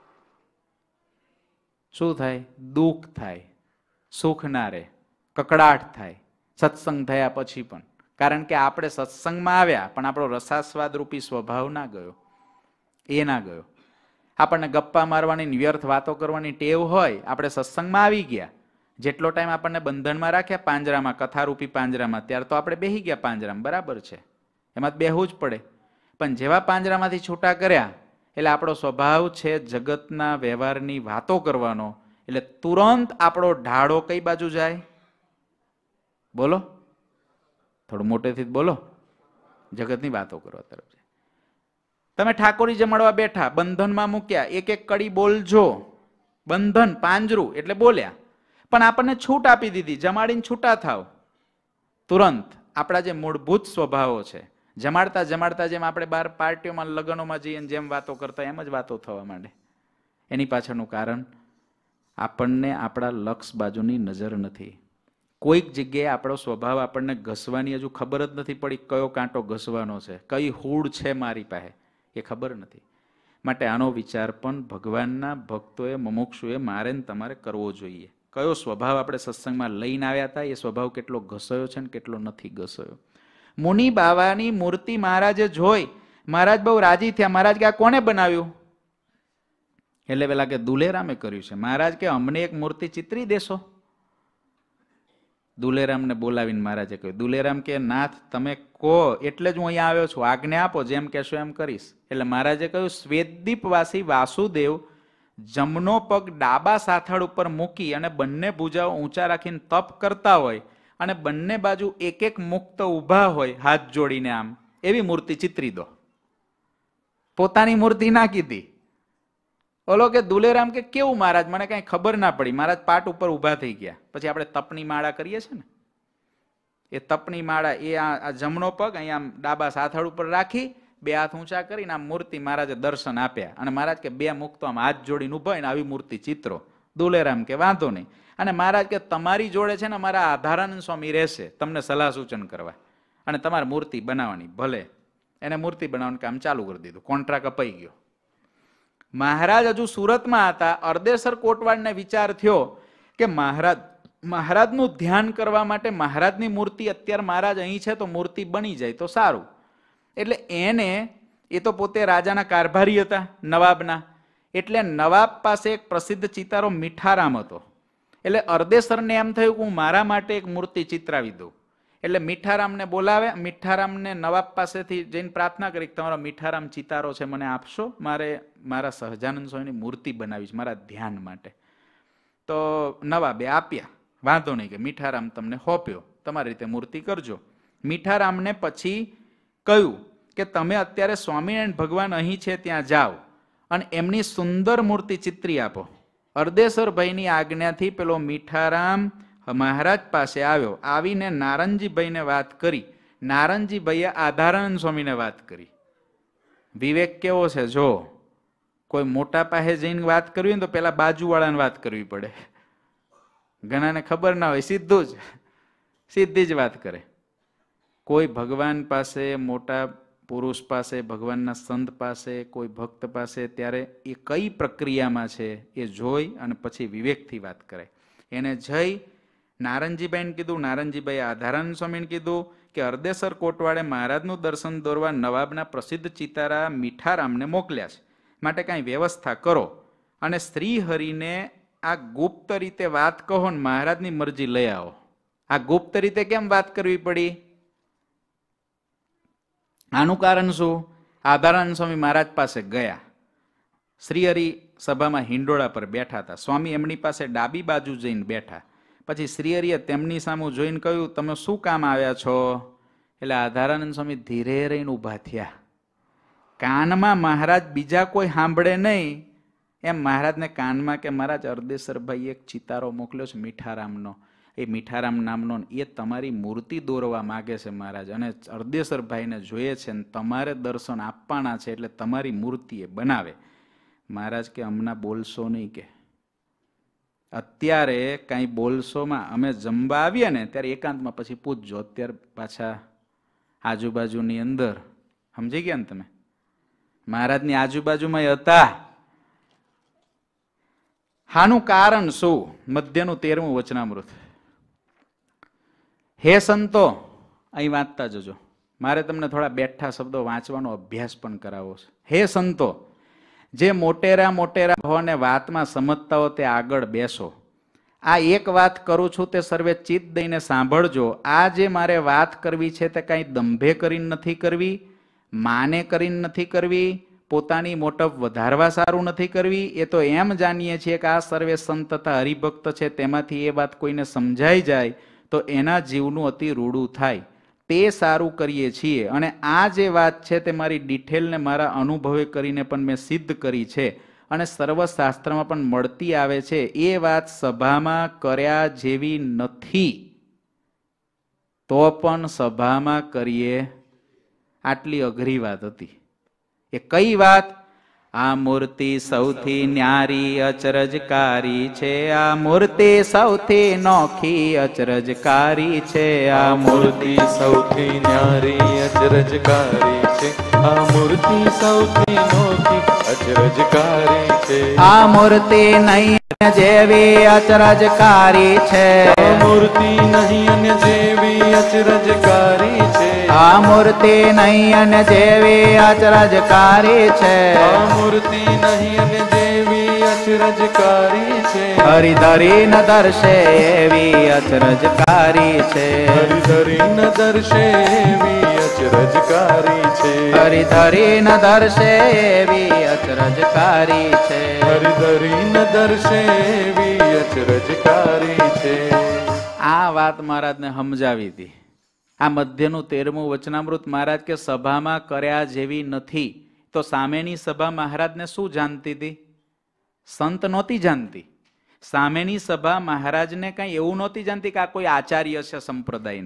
શું થાય, દુઃખ થાય, સુખ ના રહે, કકડાટ થાય સત્સંગ થયા પછી પણ. કારણ કે આપણે સત્સંગમાં આવ્યા પણ આપણો રસાસ્વાદ રૂપી સ્વભાવ ના ગયો, એ ના ગયો. આપણને ગપ્પા મારવાની વ્યર્થ વાતો કરવાની ટેવ હોય, આપણે સત્સંગમાં આવી ગયા, જેટલો ટાઈમ આપણને બંધનમાં રાખ્યા પાંજરામાં, કથારૂપી પાંજરામાં, ત્યારે તો આપણે બેસી ગયા પાંજરામાં, બરાબર છે, એમાં બેહવું જ પડે. પણ જેવા પાંજરામાંથી છૂટા કર્યા એટલે આપણો સ્વભાવ છે જગતના વ્યવહારની વાતો કરવાનો, એટલે તુરંત આપણો ઢાળો કઈ બાજુ જાય, બોલો, થોડું મોટેથી બોલો, જગતની વાતો કરવા તરફ જાય. તમે ઠાકોરજી જમાડવા બેઠા, બંધનમાં મૂક્યા, એક એક કડી બોલજો, બંધન પાંજરું એટલે બોલ્યા, પણ આપણને છૂટ આપી દીધી, જમાડીને છૂટા થાવ. તુરંત આપણા જે મૂળભૂત સ્વભાવો છે, જમાડતા જમાડતા જેમ આપણે બાર પાર્ટીઓમાં લગ્નોમાં જઈએ જેમ વાતો કરતા એમ જ વાતો થવા માંડે. એની પાછળનું કારણ આપણને આપણા લક્ષ બાજુની નજર નથી. કોઈક જગ્યાએ આપણો સ્વભાવ આપણને ઘસવાની હજુ ખબર જ નથી પડી, કયો કાંટો ઘસવાનો છે, કઈ હૂડ છે મારી પાસે, એ ખબર નથી. માટે આનો વિચાર પણ ભગવાનના ભક્તોએ, મુમુક્ષુએ મારે ને તમારે કરવો જોઈએ. કયો સ્વભાવ આપણે સત્સંગમાં લઈને આવ્યા હતા, એ સ્વભાવ કેટલો ઘસાયો છે ને કેટલો નથી ઘસાયો. મુનિ બાવાની મૂર્તિ મહારાજે જોઈ, મહારાજ બહુ રાજી થયા. મહારાજ કે આ કોને બનાવ્યું? એટલે પેલા કે દુલેરામે કર્યું છે. મહારાજ કે અમને એક મૂર્તિ ચિત્રી દેશો? દુલેરામને બોલાવીને મહારાજે કહ્યું. દુલેરામ કે નાથ તમે કહો એટલે જ હું અહીંયા આવ્યો છું, આજ્ઞા આપો, જેમ કહેશો એમ કરીશ. એટલે મહારાજે કહ્યું શ્વેતદીપવાસી વાસુદેવ જમણો પગ ડાબા સાથળ ઉપર મૂકી અને બંને ભુજાઓ ઊંચા રાખીને તપ કરતા હોય અને બંને બાજુ એક એક મુક્ત ઊભા હોય હાથ જોડીને, આમ એવી મૂર્તિ ચિત્રી દો. પોતાની મૂર્તિ ના કીધી. ઓલો કે દુલેરામ કે કેવું મહારાજ, મને કઈ ખબર ના પડી. મહારાજ પાટ ઉપર ઊભા થઈ ગયા. પછી આપણે તપની માળા કરીએ છીએ ને, એ તપની માળા, એ આ જમણો પગ અહીંયા ડાબા સાથળ ઉપર રાખી બે હાથ ઊંચા કરીને આ મૂર્તિ મહારાજે દર્શન આપ્યા અને મહારાજ કે બે મૂકતો આમ હાથ જોડીને ઉભા ને આવી મૂર્તિ ચિત્રો. દુલેરામ કે વાંધો નહીં. અને મહારાજ કે તમારી જોડે છે ને મારા આધારાનંદ સ્વામી રહેશે તમને સલાહ સૂચન કરવા અને તમારે મૂર્તિ બનાવવાની. ભલે, એને મૂર્તિ બનાવવાનું કામ ચાલુ કરી દીધું. કોન્ટ્રાક્ટ અપાઈ ગયો. મહારાજ હજુ સુરતમાં હતા. અરદેસર કોટવાડને વિચાર થયો કે મહારાજ મહારાજનું ધ્યાન કરવા માટે મહારાજની મૂર્તિ અત્યારે મહારાજ અહીં છે તો મૂર્તિ બની જાય તો સારું. એટલે એને, એ તો પોતે રાજાના કારભારી હતા, નવાબના. એટલે નવાબ પાસે એક પ્રસિદ્ધ ચિતારો મીઠારામ હતો. એટલે અરદેસરને એમ થયું કે હું મારા માટે એક મૂર્તિ ચિતરાવી દઉં. એટલે મીઠારામને બોલાવે. મીઠારામને નવાબ પાસેથી જઈને પ્રાર્થના કરી કે તમારો મીઠારામ ચિતારો છે મને આપશો, મારે મારા સહજાનંદ સ્વામીની મૂર્તિ બનાવી છે મારા ધ્યાન માટે. તો નવાબે આપ્યા. વાંધો નહીં કે મીઠારામ તમને હોપ્યો, તમારી રીતે મૂર્તિ કરજો. મીઠારામને પછી કહ્યું કે તમે અત્યારે સ્વામિનારાયણ ભગવાન અહીં છે ત્યાં જાઓ અને એમની સુંદર મૂર્તિ ચિત્રી આપો. અરદેસરભાઈની આજ્ઞાથી પેલો મીઠારામ મહારાજ પાસે આવ્યો. આવીને નારણજીભાઈને વાત કરી. નારણજીભાઈએ આધારાનંદ સ્વામીને વાત કરી. વિવેક કેવો છે જો, કોઈ મોટા પાસે જઈને વાત કરવી હોય તો પેલા બાજુવાળાને વાત કરવી પડે. ઘણાને ખબર ના હોય, સીધું જ સીધી જ વાત કરે. કોઈ ભગવાન પાસે, મોટા પુરુષ પાસે, ભગવાનના સંત પાસે, કોઈ ભક્ત પાસે, ત્યારે એ કઈ પ્રક્રિયામાં છે એ જોઈ અને પછી વિવેકથી વાત કરે. એને જઈ નારણજીભાઈને કીધું. નારણજીભાઈએ આધારાનંદ સ્વામીને કીધું કે અરદેસર કોટવાડે મહારાજનું દર્શન દોરવા નવાબના પ્રસિદ્ધ ચિતારા મીઠારામને મોકલ્યા છે, માટે કાંઈ વ્યવસ્થા કરો અને શ્રીહરિને આ ગુપ્ત રીતે વાત કહો ને મહારાજની મરજી લઈ આવો. આ ગુપ્ત રીતે કેમ વાત કરવી પડી? આનું કારણ શું? આધારાનંદ સ્વામી મહારાજ પાસે ગયા. શ્રીહરિ સભામાં હિંડોળા પર બેઠા હતા. સ્વામી એમની પાસે ડાબી બાજુ જઈને બેઠા. પછી શ્રીહરિએ તેમની સામે જોઈને કહ્યું, તમે શું કામ આવ્યા છો? એટલે આધારાનંદ સ્વામી ધીરે રહીને ઊભા થયા. કાનમાં મહારાજ બીજા કોઈ સાંભળે નહીં એમ મહારાજને કાનમાં કે મહારાજ અરદેસરભાઈ એક ચિતારો મોકલ્યો છે મીઠારામનો, એ મીઠારામ નામનો, એ તમારી મૂર્તિ દોરવા માગે છે મહારાજ, અને અરદેસરભાઈને જોઈએ છે ને તમારે દર્શન આપવાના છે એટલે તમારી મૂર્તિ એ બનાવે. મહારાજ કે હમણાં બોલશો નહીં, કે અત્યારે કાંઈ બોલશોમાં અમે જમવા આવીએ ને ત્યારે એકાંતમાં પછી પૂછજો. અત્યારે પાછા આજુબાજુની અંદર, સમજી ગયા ને તમે, મહારાજની આજુબાજુમાં હતા. હાનું કારણ શું? મધ્યનું તેરમું વચનામૃત. હે સંતો, અહીં વાંચતા જજો, મારે તમને થોડા બેઠા શબ્દો વાંચવાનો અભ્યાસ પણ કરાવવો છે. હે સંતો, જે મોટેરા મોટેરા હોને વાતમાં સમજતા હો તે આગળ બેસો. આ એક વાત કરું છું તે સર્વે ચિત્ત દઈને સાંભળજો. આ જે મારે વાત કરવી છે તે કાંઈ દંભે કરીને નથી કરવી, માને કરીને નથી કરવી, પોતાની મોટપ વધારવા સારું નથી કરવી. એ તો એમ જાણીએ છીએ કે આ સર્વે સંત તથા હરિભક્ત છે, તેમાંથી એ વાત કોઈને સમજાઈ જાય તો એના જીવનું અતિ રૂડું થાય, તે સારું કરીએ છીએ. અને આ જે વાત છે તે મારી ડિટેલને મારા અનુભવે કરીને પણ મેં સિદ્ધ કરી છે અને સર્વશાસ્ત્રમાં પણ મળતી આવે છે. એ વાત સભામાં કર્યા જેવી નથી તો પણ સભામાં કરીએ. આટલી અઘરી વાત હતી. એ કઈ વાત? આ મૂર્તિ સૌથી ન્યારી અચરજકારી છે, આ મૂર્તિ સૌથી નોખી અચરજકારી છે, આ મૂર્તિ સૌથી ન્યારી અચરજકારી છે, આ મૂર્તિ સૌથી નોખી અચરજકારી છે, આ મૂર્તિ નહીં જેવી અચરજકારી છે, આ મૂર્તિ નહીં અન્ય જેવી અચરજકારી છે, આ મૂર્તિ નહીં અન્ય જેવી અચરજકારી છે, આ મૂર્તિ નહીં અન્ય જેવી અચરજકારી છે, હરિધરી ન દર્શે એવી અચરજકારી છે, હરિધરી ન દર્શે એવી અચરજકારી છે, હરિધરી ન દર્શે એવી અચરજકારી છે, હરિધરી ન દર્શે એવી અચરજકારી છે. આ વાત મહારાજને સમજાવી હતી. આ મધ્યનું તેરમું વચનામૃત. મહારાજ કે સભામાં કર્યા જેવી નથી. તો સામેની સભા મહારાજને શું જાણતી હતી? સંત નહોતી જાણતી. સામેની સભા મહારાજને કઈ એવું નહોતી જાણતી કે આ કોઈ આચાર્ય છે સંપ્રદાયના.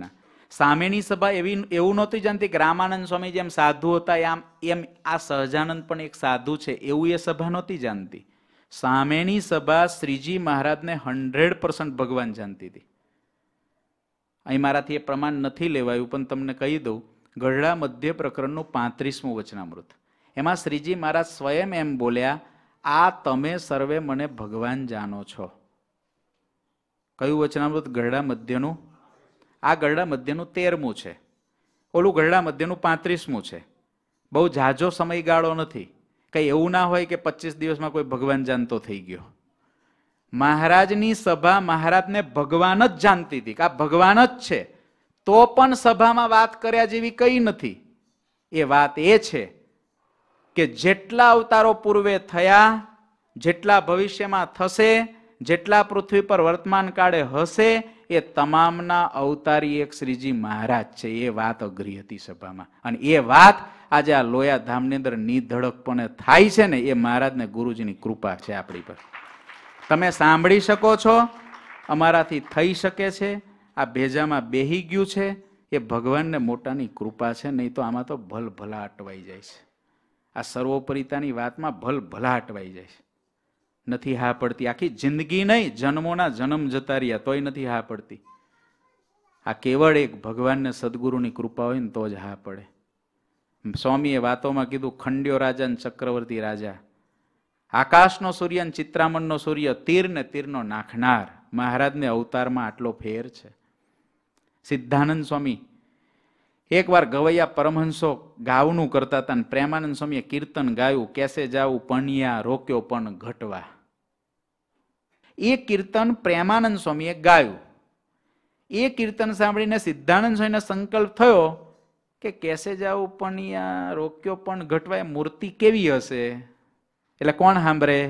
સામેની સભા એવી એવું નહોતી જાણતી કે રામાનંદ સ્વામી જેમ સાધુ હતા એમ એમ આ સહજાનંદ પણ એક સાધુ છે એવું એ સભા નહોતી જાણતી. સામેની સભા શ્રીજી મહારાજને હંડ્રેડ પર્સન્ટ ભગવાન જાણતી હતી. અહીં મારાથી એ પ્રમાણ નથી લેવાયું, પણ તમને કહી દઉં, ગઢડા મધ્ય પ્રકરણનું પાંત્રીસમું વચનામૃત, એમાં શ્રીજી મહારાજ સ્વયં એમ બોલ્યા, આ તમે સર્વે મને ભગવાન જાણો છો. કયું વચનામૃત? ગઢડા મધ્યનું. આ ગઢડા મધ્યનું તેરમું છે, ઓલું ગઢડા મધ્યનું પાંત્રીસમું છે. બહુ ઝાઝો સમયગાળો નથી. કઈ એવું ના હોય કે પચીસ દિવસમાં કોઈ ભગવાન જાણતો થઈ ગયો. મહારાજની સભા મહારાજને ભગવાન જ જાણતી હતી કે આ ભગવાન જ છે, તો પણ સભામાં વાત કર્યા જેવી કઈ નથી. એ વાત એ છે કે જેટલા અવતારો પૂર્વે થયા, જેટલા ભવિષ્યમાં થશે, જેટલા પૃથ્વી પર વર્તમાન કાળે હશે, એ તમામના અવતારી એક શ્રીજી મહારાજ છે. એ વાત અઘરી હતી સભામાં, અને એ વાત આજે આ લોયા ધામની અંદર નિધડકપણે થાય છે ને, એ મહારાજને ગુરુજીની કૃપા છે આપણી પર. તમે સાંભળી શકો છો, અમારાથી થઈ શકે છે, આ ભેજામાં બેહી ગયું છે, એ ભગવાનને મોટાની કૃપા છે. નહીં તો આમાં તો ભલ ભલા અટવાઈ જાય છે. આ સર્વોપરિતાની વાતમાં ભલ ભલા અટવાઈ જાય છે. નથી હા પડતી. આખી જિંદગી નહીં, જન્મોના જન્મ જતા રહ્યા તોય નથી હા પડતી. આ કેવળ એક ભગવાનને સદગુરુની કૃપા હોય ને તો જ હા પડે. સ્વામીએ વાતોમાં કીધું, ખંડ્યો રાજા ને ચક્રવર્તી રાજા, આકાશનો સૂર્ય ને ચિત્રામણનો સૂર્ય, તીર ને તીરનો નાખનાર. મહારાજને અવતારમાં આટલો ફેર છે. સિદ્ધાનંદ સ્વામી એકવાર ગવૈયા પરમહંસો ગાવનું કરતા હતા, પ્રેમાનંદ સ્વામીએ કીર્તન ગાયું, કેસે જાવું પણિયા રોક્યો પણ ઘટવા. એ કીર્તન પ્રેમાનંદ સ્વામીએ ગાયું. એ કીર્તન સાંભળીને સિદ્ધાનંદ સ્વામીને સંકલ્પ થયો કે કેસે જાવું પણિયા રોક્યો પણ ઘટવા એ મૂર્તિ કેવી હશે? એટલે કોણ સાંભળે?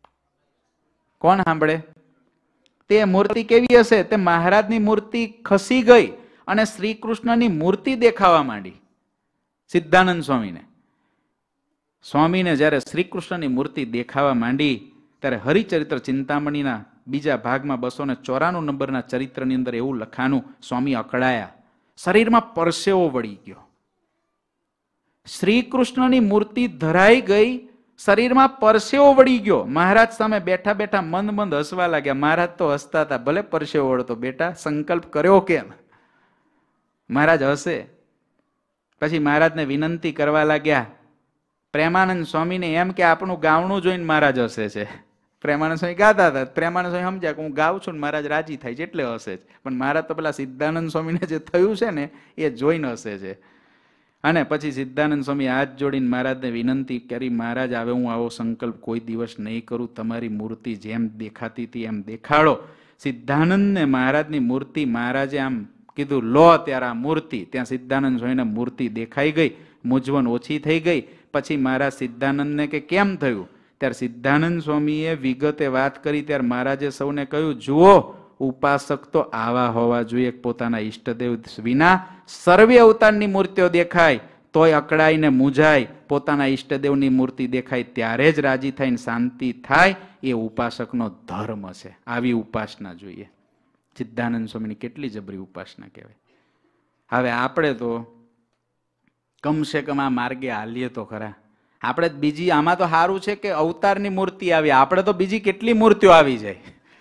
કોણ સાંભળે? તે મૂર્તિ કેવી હશે? તે મહારાજની મૂર્તિ ખસી ગઈ અને શ્રી કૃષ્ણની મૂર્તિ દેખાવા માંડી સિદ્ધાનંદ સ્વામીને. સ્વામીને જ્યારે શ્રી કૃષ્ણની મૂર્તિ દેખાવા માંડી ત્યારે હરિચરિત્ર ચિંતામણીના બીજા ભાગમાં બસો ને ચોરાણું નંબરના ચરિત્રની અંદર એવું લખાનું, સ્વામી અકળાયા, શરીરમાં પરસેવો વળી ગયો. શ્રી કૃષ્ણની મૂર્તિ ધરાઈ ગઈ, શરીરમાં પરસેવો વળી ગયો. મહારાજ સામે બેઠા બેઠા મંદ મંદ હસવા લાગ્યા. મહારાજ તો હસતા હતા, ભલે પરસેવો વળતો, બેટા સંકલ્પ કર્યો કેમ? મહારાજ હસે. પછી મહારાજને વિનંતી કરવા લાગ્યા. પ્રેમાનંદ સ્વામીને એમ કે આપણું ગાવણું જોઈને મહારાજ હસે છે. પ્રેમાનંદ સ્વામી ગાતા હતા, પ્રેમાનંદ સ્વામી સમજ્યા કે હું ગાઉં છું ને મહારાજ રાજી થાય છે એટલે હસે છે. પણ મહારાજ તો પેલા સિદ્ધાનંદ સ્વામીને જે થયું છે ને એ જોઈને હસે છે. અને પછી સિદ્ધાનંદ સ્વામી હાથ જોડીને મહારાજને વિનંતી કરી, મહારાજ હવે હું આવો સંકલ્પ કોઈ દિવસ નહીં કરું, તમારી મૂર્તિ જેમ દેખાતી હતી એમ દેખાડો. સિદ્ધાનંદને મહારાજની મૂર્તિ મહારાજે આમ કીધું, લો ત્યારે આ મૂર્તિ. ત્યાં સિદ્ધાનંદ સ્વામીને મૂર્તિ દેખાઈ ગઈ, મૂંઝવણ ઓછી થઈ ગઈ. પછી મહારાજ સિદ્ધાનંદને કે કેમ થયું? ત્યારે સિદ્ધાનંદ સ્વામીએ વિગતે વાત કરી. ત્યારે મહારાજે સૌને કહ્યું, જુઓ, ઉપાસક તો આવા હોવા જોઈએ, પોતાના ઈષ્ટદેવ વિના સર્વે અવતારની મૂર્તિઓ દેખાય તોય અકળાઈને મૂંઝાય, પોતાના ઈષ્ટદેવની મૂર્તિ દેખાય ત્યારે જ રાજી થઈને શાંતિ થાય. એ ઉપાસકનો ધર્મ છે. આવી ઉપાસના જોઈએ. સિદ્ધાનંદ સ્વામીની કેટલી જબરી ઉપાસના કહેવાય. હવે આપણે તો કમસે કમ આ માર્ગે હાલીએ તો ખરા. આપણે બીજી, આમાં તો સારું છે કે અવતારની મૂર્તિ આવી, આપણે તો બીજી કેટલી મૂર્તિઓ આવી જાય.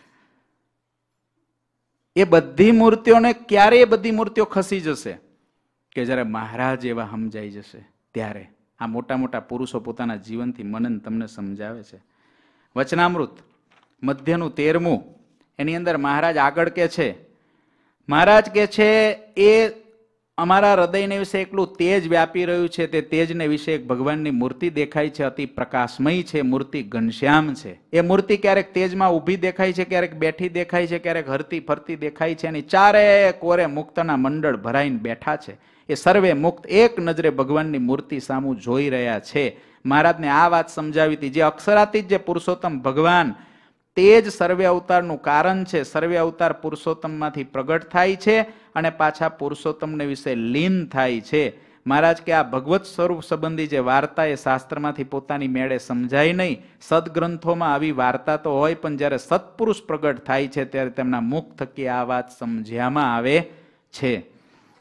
એ બધી મૂર્તિઓને ક્યારે એ બધી મૂર્તિઓ ખસી જશે? કે જ્યારે મહારાજ એવા સમજાઈ જશે ત્યારે. આ મોટા મોટા પુરુષો પોતાના જીવનથી મનન તમને સમજાવે છે. વચનામૃત મધ્યનું તેરમું, એની અંદર મહારાજ આગળ કે છે, મહારાજ કે છે એ અમારા હૃદયને વિશે એકલું તેજ વ્યાપી રહ્યું છે. તે તેજને વિશે એક ભગવાનની મૂર્તિ દેખાય છે, અતિ પ્રકાશમય છે, મૂર્તિ ઘનશ્યામ છે. એ મૂર્તિ ક્યારેક તેજમાં ઊભી દેખાય છે, ક્યારેક બેઠી દેખાય છે, ક્યારેક હરતી ફરતી દેખાય છે. એની ચારે કોરે મુક્તના મંડળ ભરાઈને બેઠા છે. એ સર્વે મુક્ત એક નજરે ભગવાનની મૂર્તિ સામું જોઈ રહ્યા છે. મહારાજને આ વાત સમજાવી હતી. જે અક્ષરાતીત જે પુરુષોત્તમ ભગવાન, તે જ સર્વે અવતારનું કારણ છે. સર્વે અવતાર પુરુષોત્તમમાંથી પ્રગટ થાય છે અને પાછા પુરુષોત્તમને વિશે લીન થાય છે. મહારાજ કે આ ભગવત સ્વરૂપ સંબંધી જે વાર્તા એ શાસ્ત્રમાંથી પોતાની મેળે સમજાય નહીં. સદગ્રંથોમાં આવી વાર્તા તો હોય, પણ જ્યારે સત્પુરુષ પ્રગટ થાય છે ત્યારે તેમના મુખ થકી આ વાત સમજ્યામાં આવે છે.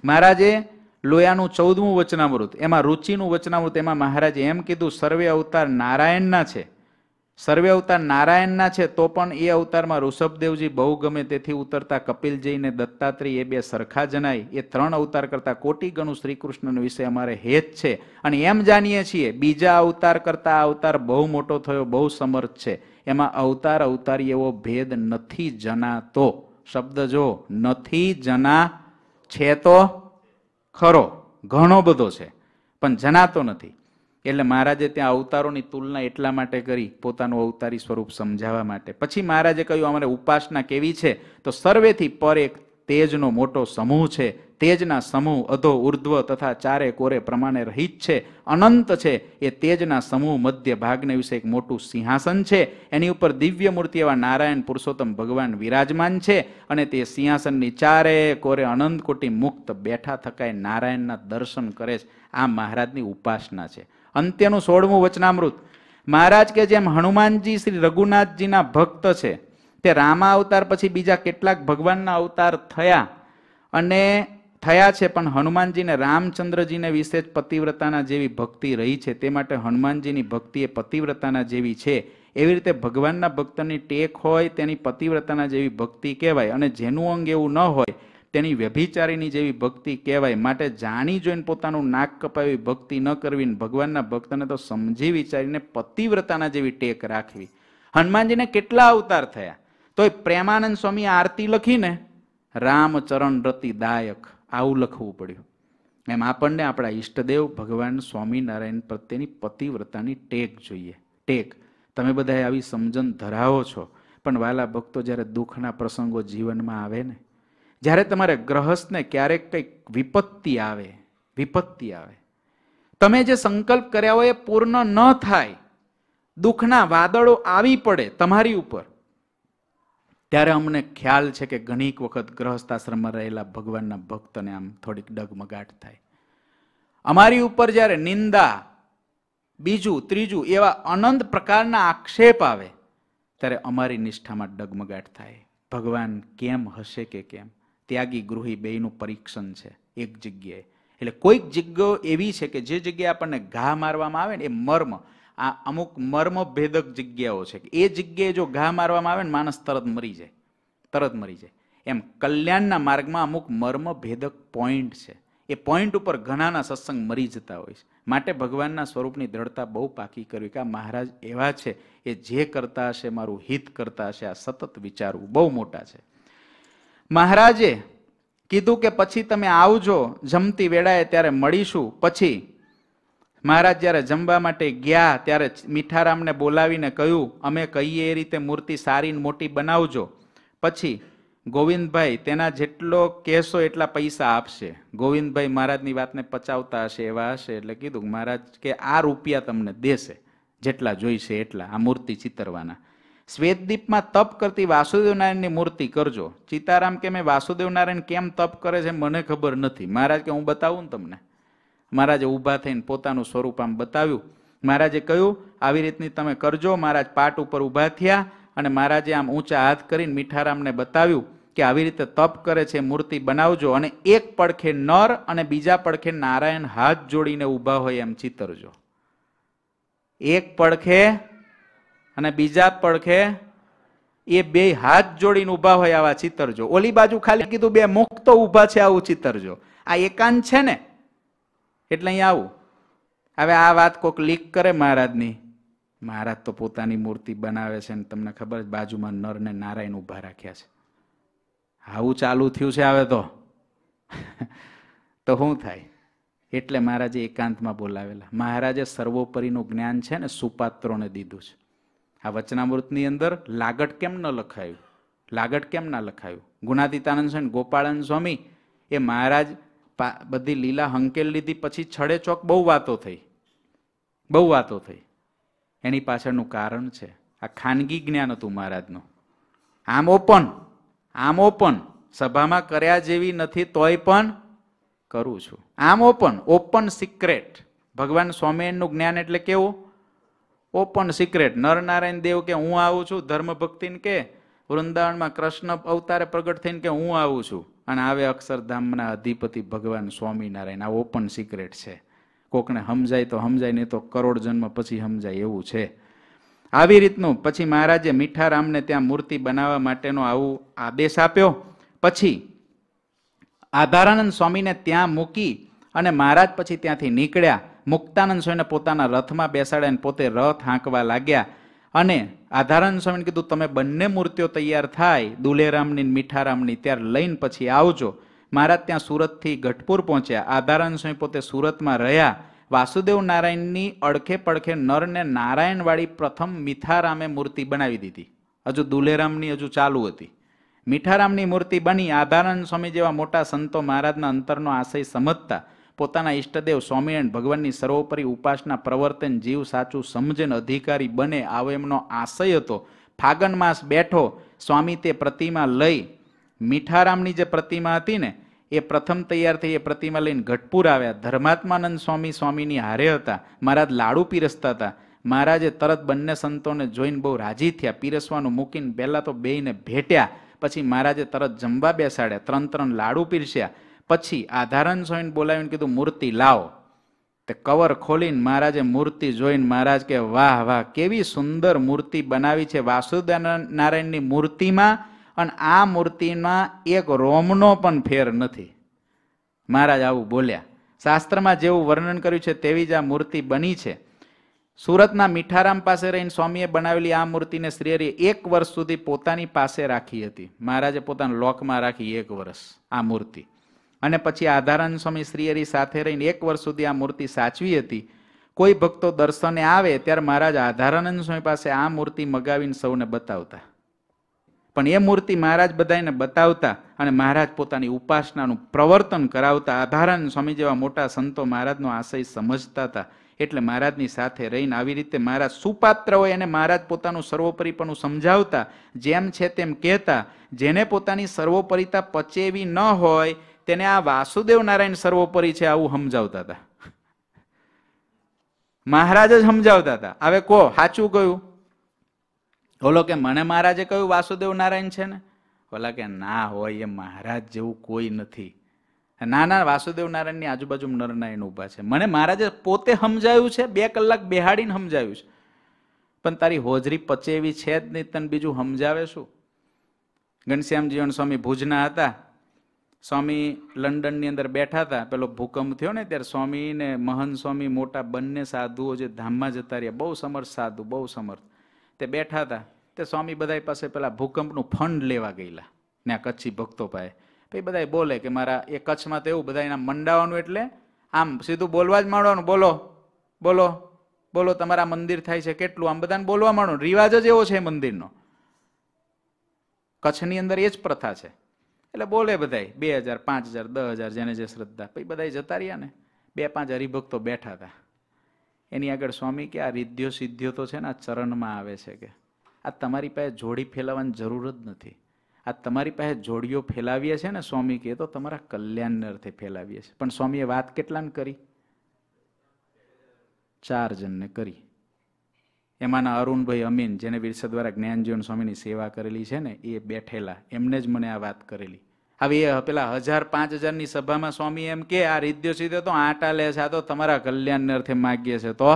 મહારાજે લોયાનું ચૌદમું વચનામૃત, એમાં રુચિનું વચનામૃત, એમાં મહારાજે એમ કીધું સર્વે અવતાર નારાયણના છે, સર્વે અવતાર નારાયણના છે, તો પણ એ અવતારમાં ઋષભદેવજી બહુ ગમે તેથી ઉતરતા કપિલજી ને દત્તાત્રેય એ બે સરખા જણાય. એ ત્રણ અવતાર કરતા કોટી ગણું શ્રીકૃષ્ણનો વિષય અમારે હેત છે. અને એમ જાણીએ છીએ બીજા અવતાર કરતા આ અવતાર બહુ મોટો થયો, બહુ સમર્થ છે. એમાં અવતાર અવતારી એવો ભેદ નથી જનાતો. શબ્દ જો, નથી જના, છે તો ખરો, ઘણો બધો છે, પણ જનાતો નથી. એટલે મહારાજે ત્યાં અવતારોની તુલના એટલા માટે કરી, પોતાનું અવતારી સ્વરૂપ સમજાવવા માટે. પછી મહારાજે કહ્યું અમારે ઉપાસના કેવી છે, તો સર્વેથી પર એક તેજનો મોટો સમૂહ છે. તેજના સમૂહ અધો ઉર્ધ્વ તથા ચારે કોરે પ્રમાણે રહિત છે, અનંત છે. એ તેજના સમૂહ મધ્ય ભાગને વિશે એક મોટું સિંહાસન છે. એની ઉપર દિવ્ય મૂર્તિ એવા નારાયણ પુરુષોત્તમ ભગવાન વિરાજમાન છે. અને તે સિંહાસનની ચારે કોરે અનંત કોટી મુક્ત બેઠા થકાય નારાયણના દર્શન કરે છે. આ મહારાજની ઉપાસના છે. અંત્યનું સોળમું વચનામૃત. મહારાજ કે જેમ હનુમાનજી શ્રી રઘુનાથજીના ભક્ત છે, તે રામા અવતાર પછી બીજા કેટલાક ભગવાનના અવતાર થયા અને થયા છે, પણ હનુમાનજીને રામચંદ્રજીને વિશે જ પતિવ્રતાના જેવી ભક્તિ રહી છે. તે માટે હનુમાનજીની ભક્તિ એ પતિવ્રતાના જેવી છે. એવી રીતે ભગવાનના ભક્તની ટેક હોય તેની પતિવ્રતાના જેવી ભક્તિ કહેવાય, અને જેનું અંગ એવું ન હોય તેની વ્યભિચારીની જેવી ભક્તિ કહેવાય. માટે જાણી જોઈને પોતાનું નાક કપાવી ભક્તિ ન કરવી, ભગવાનના ભક્તને તો સમજી વિચારીને પતિવ્રતાના જેવી ટેક રાખવી. હનુમાનજીને કેટલા અવતાર થયા, તો પ્રેમાનંદ સ્વામી આરતી લખીને રામચરણ રતિ દાયક આવું લખવું પડ્યું. એમ આપણને આપણા ઈષ્ટદેવ ભગવાન સ્વામિનારાયણ પ્રત્યેની પતિવ્રતાની ટેક જોઈએ. ટેક તમે બધા આવી સમજણ ધરાવો છો, પણ વાલા ભક્તો જ્યારે દુઃખના પ્રસંગો જીવનમાં આવે ને, જ્યારે તમારે ગ્રહસ્થને ક્યારેક કંઈક વિપત્તિ આવે, વિપત્તિ આવે, તમે જે સંકલ્પ કર્યા હોય એ પૂર્ણ ન થાય, દુઃખના વાદળો આવી પડે તમારી ઉપર, ત્યારે અમને ખ્યાલ છે કે ઘણી વખત ગ્રહસ્થાશ્રમમાં રહેલા ભગવાનના ભક્તને આમ થોડીક ડગમગાટ થાય. અમારી ઉપર જ્યારે નિંદા, બીજું ત્રીજું એવા અનંત પ્રકારના આક્ષેપ આવે, ત્યારે અમારી નિષ્ઠામાં ડગમગાટ થાય. ભગવાન કેમ હશે કે કેમ? ત્યાગી ગૃહી બેયનું પરીક્ષણ છે એક જગ્યાએ. એટલે કોઈક જગ્યાઓ એવી છે કે જે જગ્યાએ આપણને ઘા મારવામાં આવે ને, એ મર્મ, આ અમુક મર્મ ભેદક જગ્યાઓ છે. એ જગ્યાએ જો ઘા મારવામાં આવે ને, માણસ તરત મરી જાય, તરત મરી જાય. એમ કલ્યાણના માર્ગમાં અમુક મર્મ ભેદક પોઈન્ટ છે. એ પોઈન્ટ ઉપર ઘણાના સત્સંગ મરી જતા હોય છે. માટે ભગવાનના સ્વરૂપની દ્રઢતા બહુ પાકી કરવી કે આ મહારાજ એવા છે, એ જે કરતા હશે મારું હિત કરતા હશે, આ સતત વિચારવું બહુ મોટા છે. મહારાજે કીધું કે પછી તમે આવજો જમતી વેળાએ, ત્યારે મળીશું. પછી મહારાજ જ્યારે જમવા માટે ગયા ત્યારે મીઠારામને બોલાવીને કહ્યું અમે કહીએ એ રીતે મૂર્તિ સારી મોટી બનાવજો. પછી ગોવિંદભાઈ તેના જેટલો કહેશો એટલા પૈસા આપશે. ગોવિંદભાઈ મહારાજની વાતને પચાવતા હશે એવા હશે, એટલે કીધું મહારાજ કે આ રૂપિયા તમને દેશે, જેટલા જોઈશે એટલા આ મૂર્તિ ચિતરવાના. શ્વેતદીપમાં તપ કરતી વાસુદેવ નારાયણની મૂર્તિ કરજો. સીતારામ કે મેં વાસુદેવ નારાયણ કેમ તપ કરે છે મને ખબર નથી. મહારાજ કે હું બતાવું ને તમને. મહારાજે ઊભા થઈને પોતાનું સ્વરૂપ આમ બતાવ્યું. મહારાજે કહ્યું આવી રીતની તમે કરજો. મહારાજ પાટ ઉપર ઊભા થયા અને મહારાજે આમ ઊંચા હાથ કરીને મીઠારામને બતાવ્યું કે આવી રીતે તપ કરે છે મૂર્તિ બનાવજો, અને એક પડખે નર અને બીજા પડખે નારાયણ હાથ જોડીને ઊભા હોય એમ ચિતરજો. એક પડખે અને બીજા પડખે એ બે હાથ જોડીને ઊભા હોય આવા ચિતરજો. ઓલી બાજુ ખાલી કીધું બે મુખ તો ઊભા છે આવું ચિતરજો. આ એકાંત છે ને, એટલે અહીં આવું. હવે આ વાત કોઈક લીક કરે મહારાજની, મહારાજ તો પોતાની મૂર્તિ બનાવે છે ને તમને ખબર બાજુમાં નર ને નારાયણ ઊભા રાખ્યા છે. આવું ચાલુ થયું છે હવે તો તો શું થાય? એટલે મહારાજે એકાંતમાં બોલાવેલા. મહારાજે સર્વોપરીનું જ્ઞાન છે ને સુપાત્રોને દીધું છે. આ વચનામૃતની અંદર લાગટ કેમ ન લખાયું? લાગટ કેમ ના લખાયું? ગુણાતીતાનંદ સ્વામી, ગોપાળાનંદ સ્વામી એ મહારાજ બધી લીલા હંકેલ લીધી પછી છડે ચોક બહુ વાતો થઈ, બહુ વાતો થઈ. એની પાછળનું કારણ છે આ ખાનગી જ્ઞાન હતું મહારાજનું. આમ ઓપન, આમ ઓપન, સભામાં કર્યા જેવી નથી તોય પણ કરું છું. આમ ઓપન, ઓપન સિક્રેટ. ભગવાન સ્વામિનારાયણનું જ્ઞાન એટલે કેવું? Open secret. નરનારાયણ દેવ કે હું આવું છું, ધર્મ ભક્તિને કે વૃંદાવનમાં કૃષ્ણ અવતારે પ્રગટ થઈને કે હું આવું છું, અને આવે અક્ષરધામના અધિપતિ ભગવાન સ્વામિનારાયણ. આ ઓપન સિક્રેટ છે, કોકને સમજાય તો સમજાય, નહીં તો કરોડ જન્મ પછી સમજાય એવું છે. આવી રીતનું પછી મહારાજે મીઠારામને ત્યાં મૂર્તિ બનાવવા માટેનો આવું આદેશ આપ્યો. પછી આધારાનંદ સ્વામીને ત્યાં મૂકી અને મહારાજ પછી ત્યાંથી નીકળ્યા. મુક્તાનંદ સ્વામીને પોતાના રથમાં બેસાડ્યા અને પોતે રથ હાંકવા લાગ્યા. અને આધારાનંદ સ્વામીને કીધું તમે બંને મૂર્તિઓ તૈયાર થાય, દુલેરામની મીઠારામની, ત્યારે લઈને પછી આવજો. મહારાજ ત્યાં સુરતથી ગઢપુર પહોંચ્યા. આધારાનંદ સ્વામી પોતે સુરતમાં રહ્યા. વાસુદેવ નારાયણની અડખે પડખે નરને નારાયણવાળી પ્રથમ મીઠારામે મૂર્તિ બનાવી દીધી. હજુ દુલેરામની હજુ ચાલુ હતી. મીઠારામની મૂર્તિ બની. આધારાનંદ સ્વામી જેવા મોટા સંતો મહારાજના અંતરનો આશય સમજતા પોતાના ઈષ્ટદેવ સ્વામિનારાયણ ભગવાનની સર્વોપરી ઉપાસના પ્રવર્તન જીવ સાચું સમજન અધિકારી બને આવો એમનો આશય હતો. ફાગણ માસ બેઠો, સ્વામી તે પ્રતિમા લઈ, મીઠારામની જે પ્રતિમા હતી ને એ પ્રથમ તૈયાર થઈ, એ પ્રતિમા લઈને ગઢપુર આવ્યા. ધર્માત્માનંદ સ્વામી સ્વામીની હારે હતા. મહારાજ લાડુ પીરસતા હતા. મહારાજે તરત બંને સંતોને જોઈને બહુ રાજી થયા. પીરસવાનું મૂકીને પહેલા તો બેયને ભેટ્યા. પછી મહારાજે તરત જમવા બેસાડ્યા. ત્રણ ત્રણ લાડુ પીરસ્યા. પછી આધારાનંદ સ્વામીને બોલાવીને કીધું મૂર્તિ લાવો. તે કવર ખોલીને મહારાજે મૂર્તિ જોઈને મહારાજ કે વાહ વાહ, કેવી સુંદર મૂર્તિ બનાવી છે વાસુદેવ નારાયણની મૂર્તિમાં, અને આ મૂર્તિમાં એક રોમનો પણ ફેર નથી. મહારાજ આવું બોલ્યા. શાસ્ત્રમાં જેવું વર્ણન કર્યું છે તેવી જ આ મૂર્તિ બની છે. સુરતના મીઠારામ પાસે રહીને સ્વામીએ બનાવેલી આ મૂર્તિને શ્રીહરિએ એક વર્ષ સુધી પોતાની પાસે રાખી હતી. મહારાજે પોતાના લોકમાં રાખી એક વર્ષ આ મૂર્તિ. અને પછી આધારાનંદ સ્વામી શ્રીહરિ સાથે રહીને એક વર્ષ સુધી આ મૂર્તિ સાચવી હતી. કોઈ ભક્તો દર્શને આવે ત્યારે મહારાજ આધારાનંદ સ્વામી પાસે આ મૂર્તિ મગાવીને સૌને બતાવતા. પણ એ મૂર્તિ મહારાજ બધાને બતાવતા અને મહારાજ પોતાની ઉપાસનાનું પ્રવર્તન કરાવતા. આધારાનંદ સ્વામી જેવા મોટા સંતો મહારાજનો આશય સમજતા હતા. એટલે મહારાજની સાથે રહીને આવી રીતે મહારાજ સુપાત્ર હોય એને મહારાજ પોતાનું સર્વોપરીપણું સમજાવતા. જેમ છે તેમ કહેતા. જેને પોતાની સર્વોપરીતા પચેવી ન હોય તેને આ વાસુદેવ નારાયણ સર્વોપરી છે આવું સમજાવતા હતા. મહારાજ જ સમજાવતા હતા. હવે કો સાચું કયું? ઓલો કે મને મહારાજે કહ્યું વાસુદેવ નારાયણ છે ને. ઓલા કે ના હોય, એ મહારાજ જેવું કોઈ નથી. ના ના, વાસુદેવ નારાયણની આજુબાજુ નરનારાયણ ઉભા છે. મને મહારાજે પોતે સમજાવ્યું છે, બે કલાક બેહાડીને સમજાવ્યું છે. પણ તારી હોજરી પચેવી છે જ નહીં, તને બીજું સમજાવે શું? ઘનશ્યામજીવન સ્વામી ભુજના હતા. સ્વામી લંડનની અંદર બેઠા હતા. પેલો ભૂકંપ થયો ને ત્યારે સ્વામી ને મહંત સ્વામી મોટા બંને સાધુઓ જે ધામમાં જતા રહ્યા, બહુ સમર્થ સાધુ, બહુ સમર્થ, તે બેઠા હતા. તે સ્વામી બધા પાસે પેલા ભૂકંપનું ફંડ લેવા ગયેલા ને આ કચ્છી ભક્તો પાસે. પછી બધા બોલે કે મારા એ કચ્છમાં તો એવું બધા એના મંડાવાનું, એટલે આમ સીધું બોલવા જ માંડવાનું. બોલો બોલો બોલો, તમારા મંદિર થાય છે કેટલું, આમ બધાને બોલવા માંડવાનું. રિવાજ જ એવો છે મંદિરનો. કચ્છની અંદર એ જ પ્રથા છે. એટલે બોલે બધા બે હજાર પાંચ હજાર દસ હજાર જેને જે શ્રદ્ધા. પછી બધા જતા રહ્યા ને. બે પાંચ હરિભક્તો બેઠા હતા. એની આગળ સ્વામી કે આ રિદ્ધિઓ સિદ્ધિઓ તો છે ને આ ચરણમાં આવે છે, કે આ તમારી પાસે જોડી ફેલાવવાની જરૂર જ નથી. આ તમારી પાસે જોડીઓ ફેલાવીએ છે ને સ્વામી કે તો તમારા કલ્યાણને અર્થે ફેલાવીએ છે. પણ સ્વામીએ વાત કેટલાને કરી? ચાર જણને કરી. એમાંના અરુણભાઈ અમીન, જેને વિરસા દ્વારા જ્ઞાનજીવન સ્વામીની સેવા કરેલી છે ને, એ બેઠેલા, એમને જ મને આ વાત કરેલી. હવે એ પેલા હજાર પાંચ હજારની સભામાં સ્વામી એમ કે આ રીદ્યો સીધો તો આટા લે છે, આ તો તમારા કલ્યાણને અર્થે માગીએ છે. તો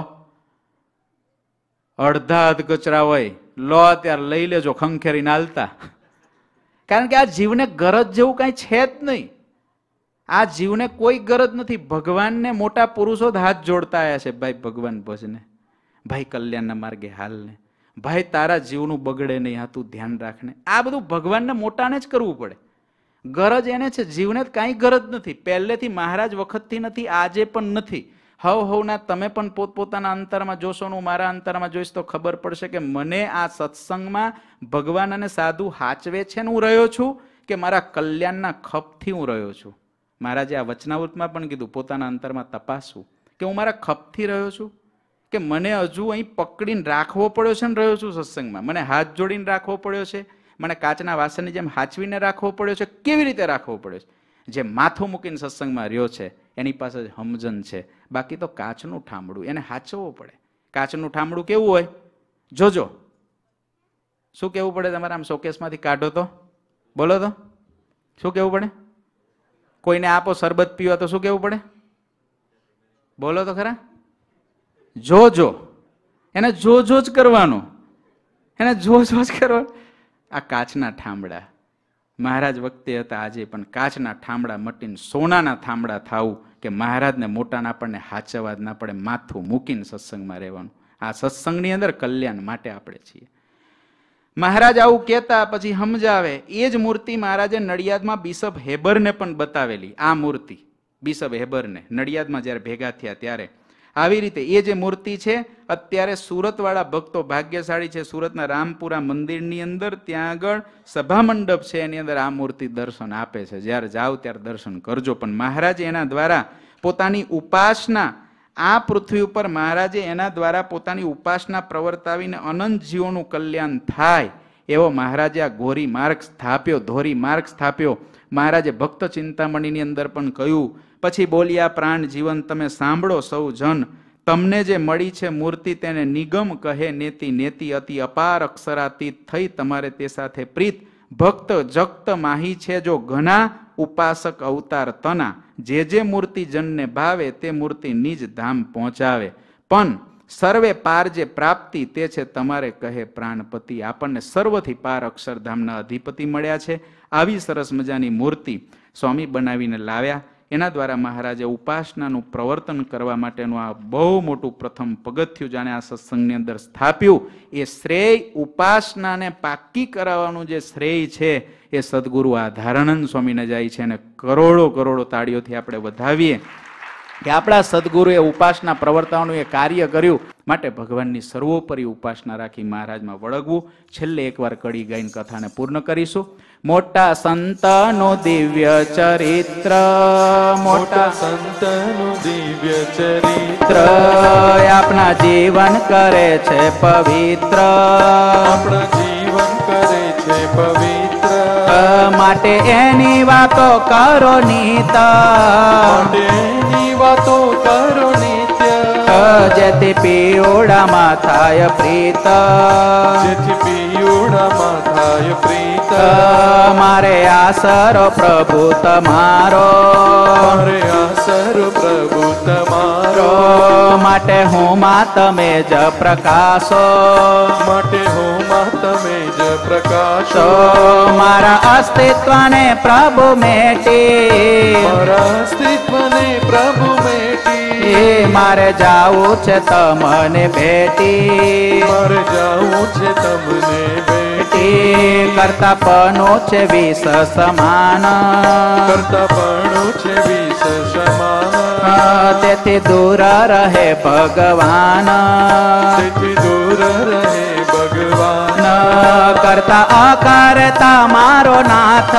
અડધા અધ કચરા હોય, લો ત્યારે લઈ લેજો ખંખેરીને હાલતા. કારણ કે આ જીવને ગરજ જેવું કઈ છે જ નહીં. આ જીવને કોઈ ગરજ નથી. ભગવાનને મોટા પુરુષો જ હાથ જોડતા આવ્યા છે. ભાઈ ભગવાન ભજને, ભાઈ કલ્યાણના માર્ગે હાલને, ભાઈ તારા જીવનું બગડે નહીં, આ તું ધ્યાન રાખને. આ બધું ભગવાનને મોટાને જ કરવું પડે. ગરજ એને છે, જીવને કાંઈ ગરજ નથી. પહેલેથી મહારાજ વખતથી નથી, આજે પણ નથી. હવ હવના તમે પણ પોતપોતાના અંતરમાં જોશો, હું મારા અંતરમાં જોઈશ તો ખબર પડશે કે મને આ સત્સંગમાં ભગવાન અને સાધુ હાચવે છે ને હું રહ્યો છું, કે મારા કલ્યાણના ખપથી હું રહ્યો છું. મહારાજે આ વચનાવૃતમાં પણ કીધું, પોતાના અંતરમાં તપાસવું કે હું મારા ખપથી રહ્યો છું, કે મને હજુ અહીં પકડીને રાખવો પડ્યો છે ને રહ્યો છું સત્સંગમાં, મને હાથ જોડીને રાખવો પડ્યો છે, મને કાચના વાસણની જેમ હાચવીને રાખવો પડ્યો છે, કેવી રીતે રાખવો પડ્યો છે. જે માથું મૂકીને સત્સંગમાં રહ્યો છે એની પાસે સમજણ છે. બાકી તો કાચનું ઠામડું, એને હાચવવું પડે. કાચનું ઠામડું કેવું હોય જોજો. શું કેવું પડે તમારે? આમ શોકેસમાંથી કાઢો તો બોલો તો શું કેવું પડે? કોઈને આપો શરબત પીવા તો શું કેવું પડે? બોલો તો ખરા. જો જો એને જો જો જ કરવાનું, એને જો જો જ કરવાનું. આ કાચના ઠામડા મહારાજ વખતે હતા, આજે પણ કાચના ઠામડા મટીને સોનાના થાંભળા થાવું કે મહારાજને મોટાના આપણને હાચવા જ ના પડે, માથું મૂકીને સત્સંગમાં રહેવાનું. આ સત્સંગની અંદર કલ્યાણ માટે આપણે છીએ. મહારાજ આવું કહેતા પછી સમજાવે. એ જ મૂર્તિ મહારાજે નડિયાદમાં બિશપ હેબરને પણ બતાવેલી. આ મૂર્તિ બિશપ હેબરને નડિયાદમાં જ્યારે ભેગા થયા ત્યારે આવી રીતે એ જે મૂર્તિ છે અત્યારે સુરતવાળા ભક્તો ભાગ્યશાળી છે. સુરતના રામપુરા મંદિરની અંદર ત્યાં આગળ સભા મંડપ છે, એની અંદર આ મૂર્તિ દર્શન આપે છે. જ્યારે જાઓ ત્યારે દર્શન કરજો. પણ મહારાજે એના દ્વારા પોતાની ઉપાસના આ પૃથ્વી ઉપર મહારાજે એના દ્વારા પોતાની ઉપાસના પ્રવર્તાવીને અનંત જીવોનું કલ્યાણ થાય એવો મહારાજે આ ગોરી માર્ગ સ્થાપ્યો, ધોરી માર્ગ સ્થાપ્યો. મહારાજે ભક્ત ચિંતામણીની અંદર પણ કહ્યું. પછી બોલ્યા, પ્રાણ જીવન તમે સાંભળો સૌ જન, તમને જે મળી છે મૂર્તિ તેને નિગમ કહે નેતિ, નેતિ અતિ અપાર અક્ષરાતીત થઈ તમારે તે સાથે પ્રીત. ભક્ત જગત માહી છે જો ઘણા ઉપાસક અવતાર તના, જે જે મૂર્તિ જનને ભાવે તે મૂર્તિ નિજ ધામ પહોંચાવે. પણ સર્વે પાર જે પ્રાપ્તિ તે છે તમારે કહે પ્રાણપતિ. આપણને સર્વથી પાર અક્ષરધામના અધિપતિ મળ્યા છે. આવી સરસ મજાની મૂર્તિ સ્વામી બનાવીને લાવ્યા. એના દ્વારા મહારાજે ઉપાસનાનું પ્રવર્તન કરવા માટેનું આ બહુ મોટું પ્રથમ પગથિયું જાણે આ સત્સંગની અંદર સ્થાપ્યું. એ શ્રેય ઉપાસનાને પાકી કરાવવાનું જે શ્રેય છે એ સદગુરુ આધારાનંદ સ્વામીને જાય છે. અને કરોડો કરોડો તાળીઓથી આપણે વધાવીએ કે આપણા સદગુરુએ ઉપાસના પ્રવર્તાવાનું એ કાર્ય કર્યું. માટે ભગવાનની સર્વોપરી ઉપાસના રાખી મહારાજમાં વળગવું. છેલ્લે એકવાર કડી ગાઈને કથાને પૂર્ણ કરીશું. મોટા સંતનું દિવ્ય ચરિત્ર, મોટા સંતનું દિવ્ય ચરિત્ર આપણા જીવન કરે છે પવિત્ર, આપણા જીવન કરે છે પવિત્ર. માટે એની વાતો કરો નિત્ય, માટે એની વાતો કરો નિત્ય. જેથી પીઓડામાં થાય પ્રીત, જેથી પીઓડામાં થાય પ્રીત. મારે આસરો પ્રભુ તમારો, મારે આસરો પ્રભુ તમારો. માટે હું માં તમે જ પ્રકાશો, માટે હું માં તમે જ પ્રકાશો. મારા અસ્તિત્વને પ્રભુ મેટી, મારા અસ્તિત્વને પ્રભુ મેટી. મારે જાવું છે તમને ભેટી, મારે જાવું છે તમને ભેટી. કરતા પનો છે વિષ સમાન, કરતા પણું છે વિષ સમાન. તેથી દૂર રહે ભગવાન, તેથી દૂર રહે ભગવાન. કરતા અકર્તા મારો નાથ,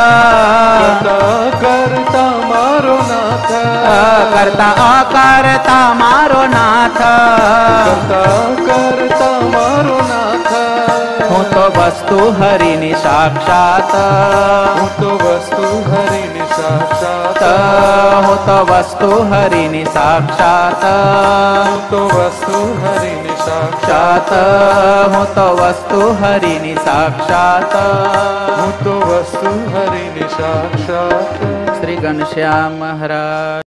કરતા કરતા મારો નાથ. કરતા અકર્તા મારો નાથ. કરતા કરતા મારો નાથ. હું તો વસ્તુ હરિની સાક્ષાત, હું તો વસ્તુ હરિની સાક્ષાત. હું તો વસ્તુ હરિની સાક્ષાત, હું તો વસ્તુ હરિની સાક્ષાત. હું તો વસ્તુ હરિની સાક્ષાત, હું તો વસ્તુ હરિની સાક્ષાત. શ્રી ઘનશ્યામ મહારાજ.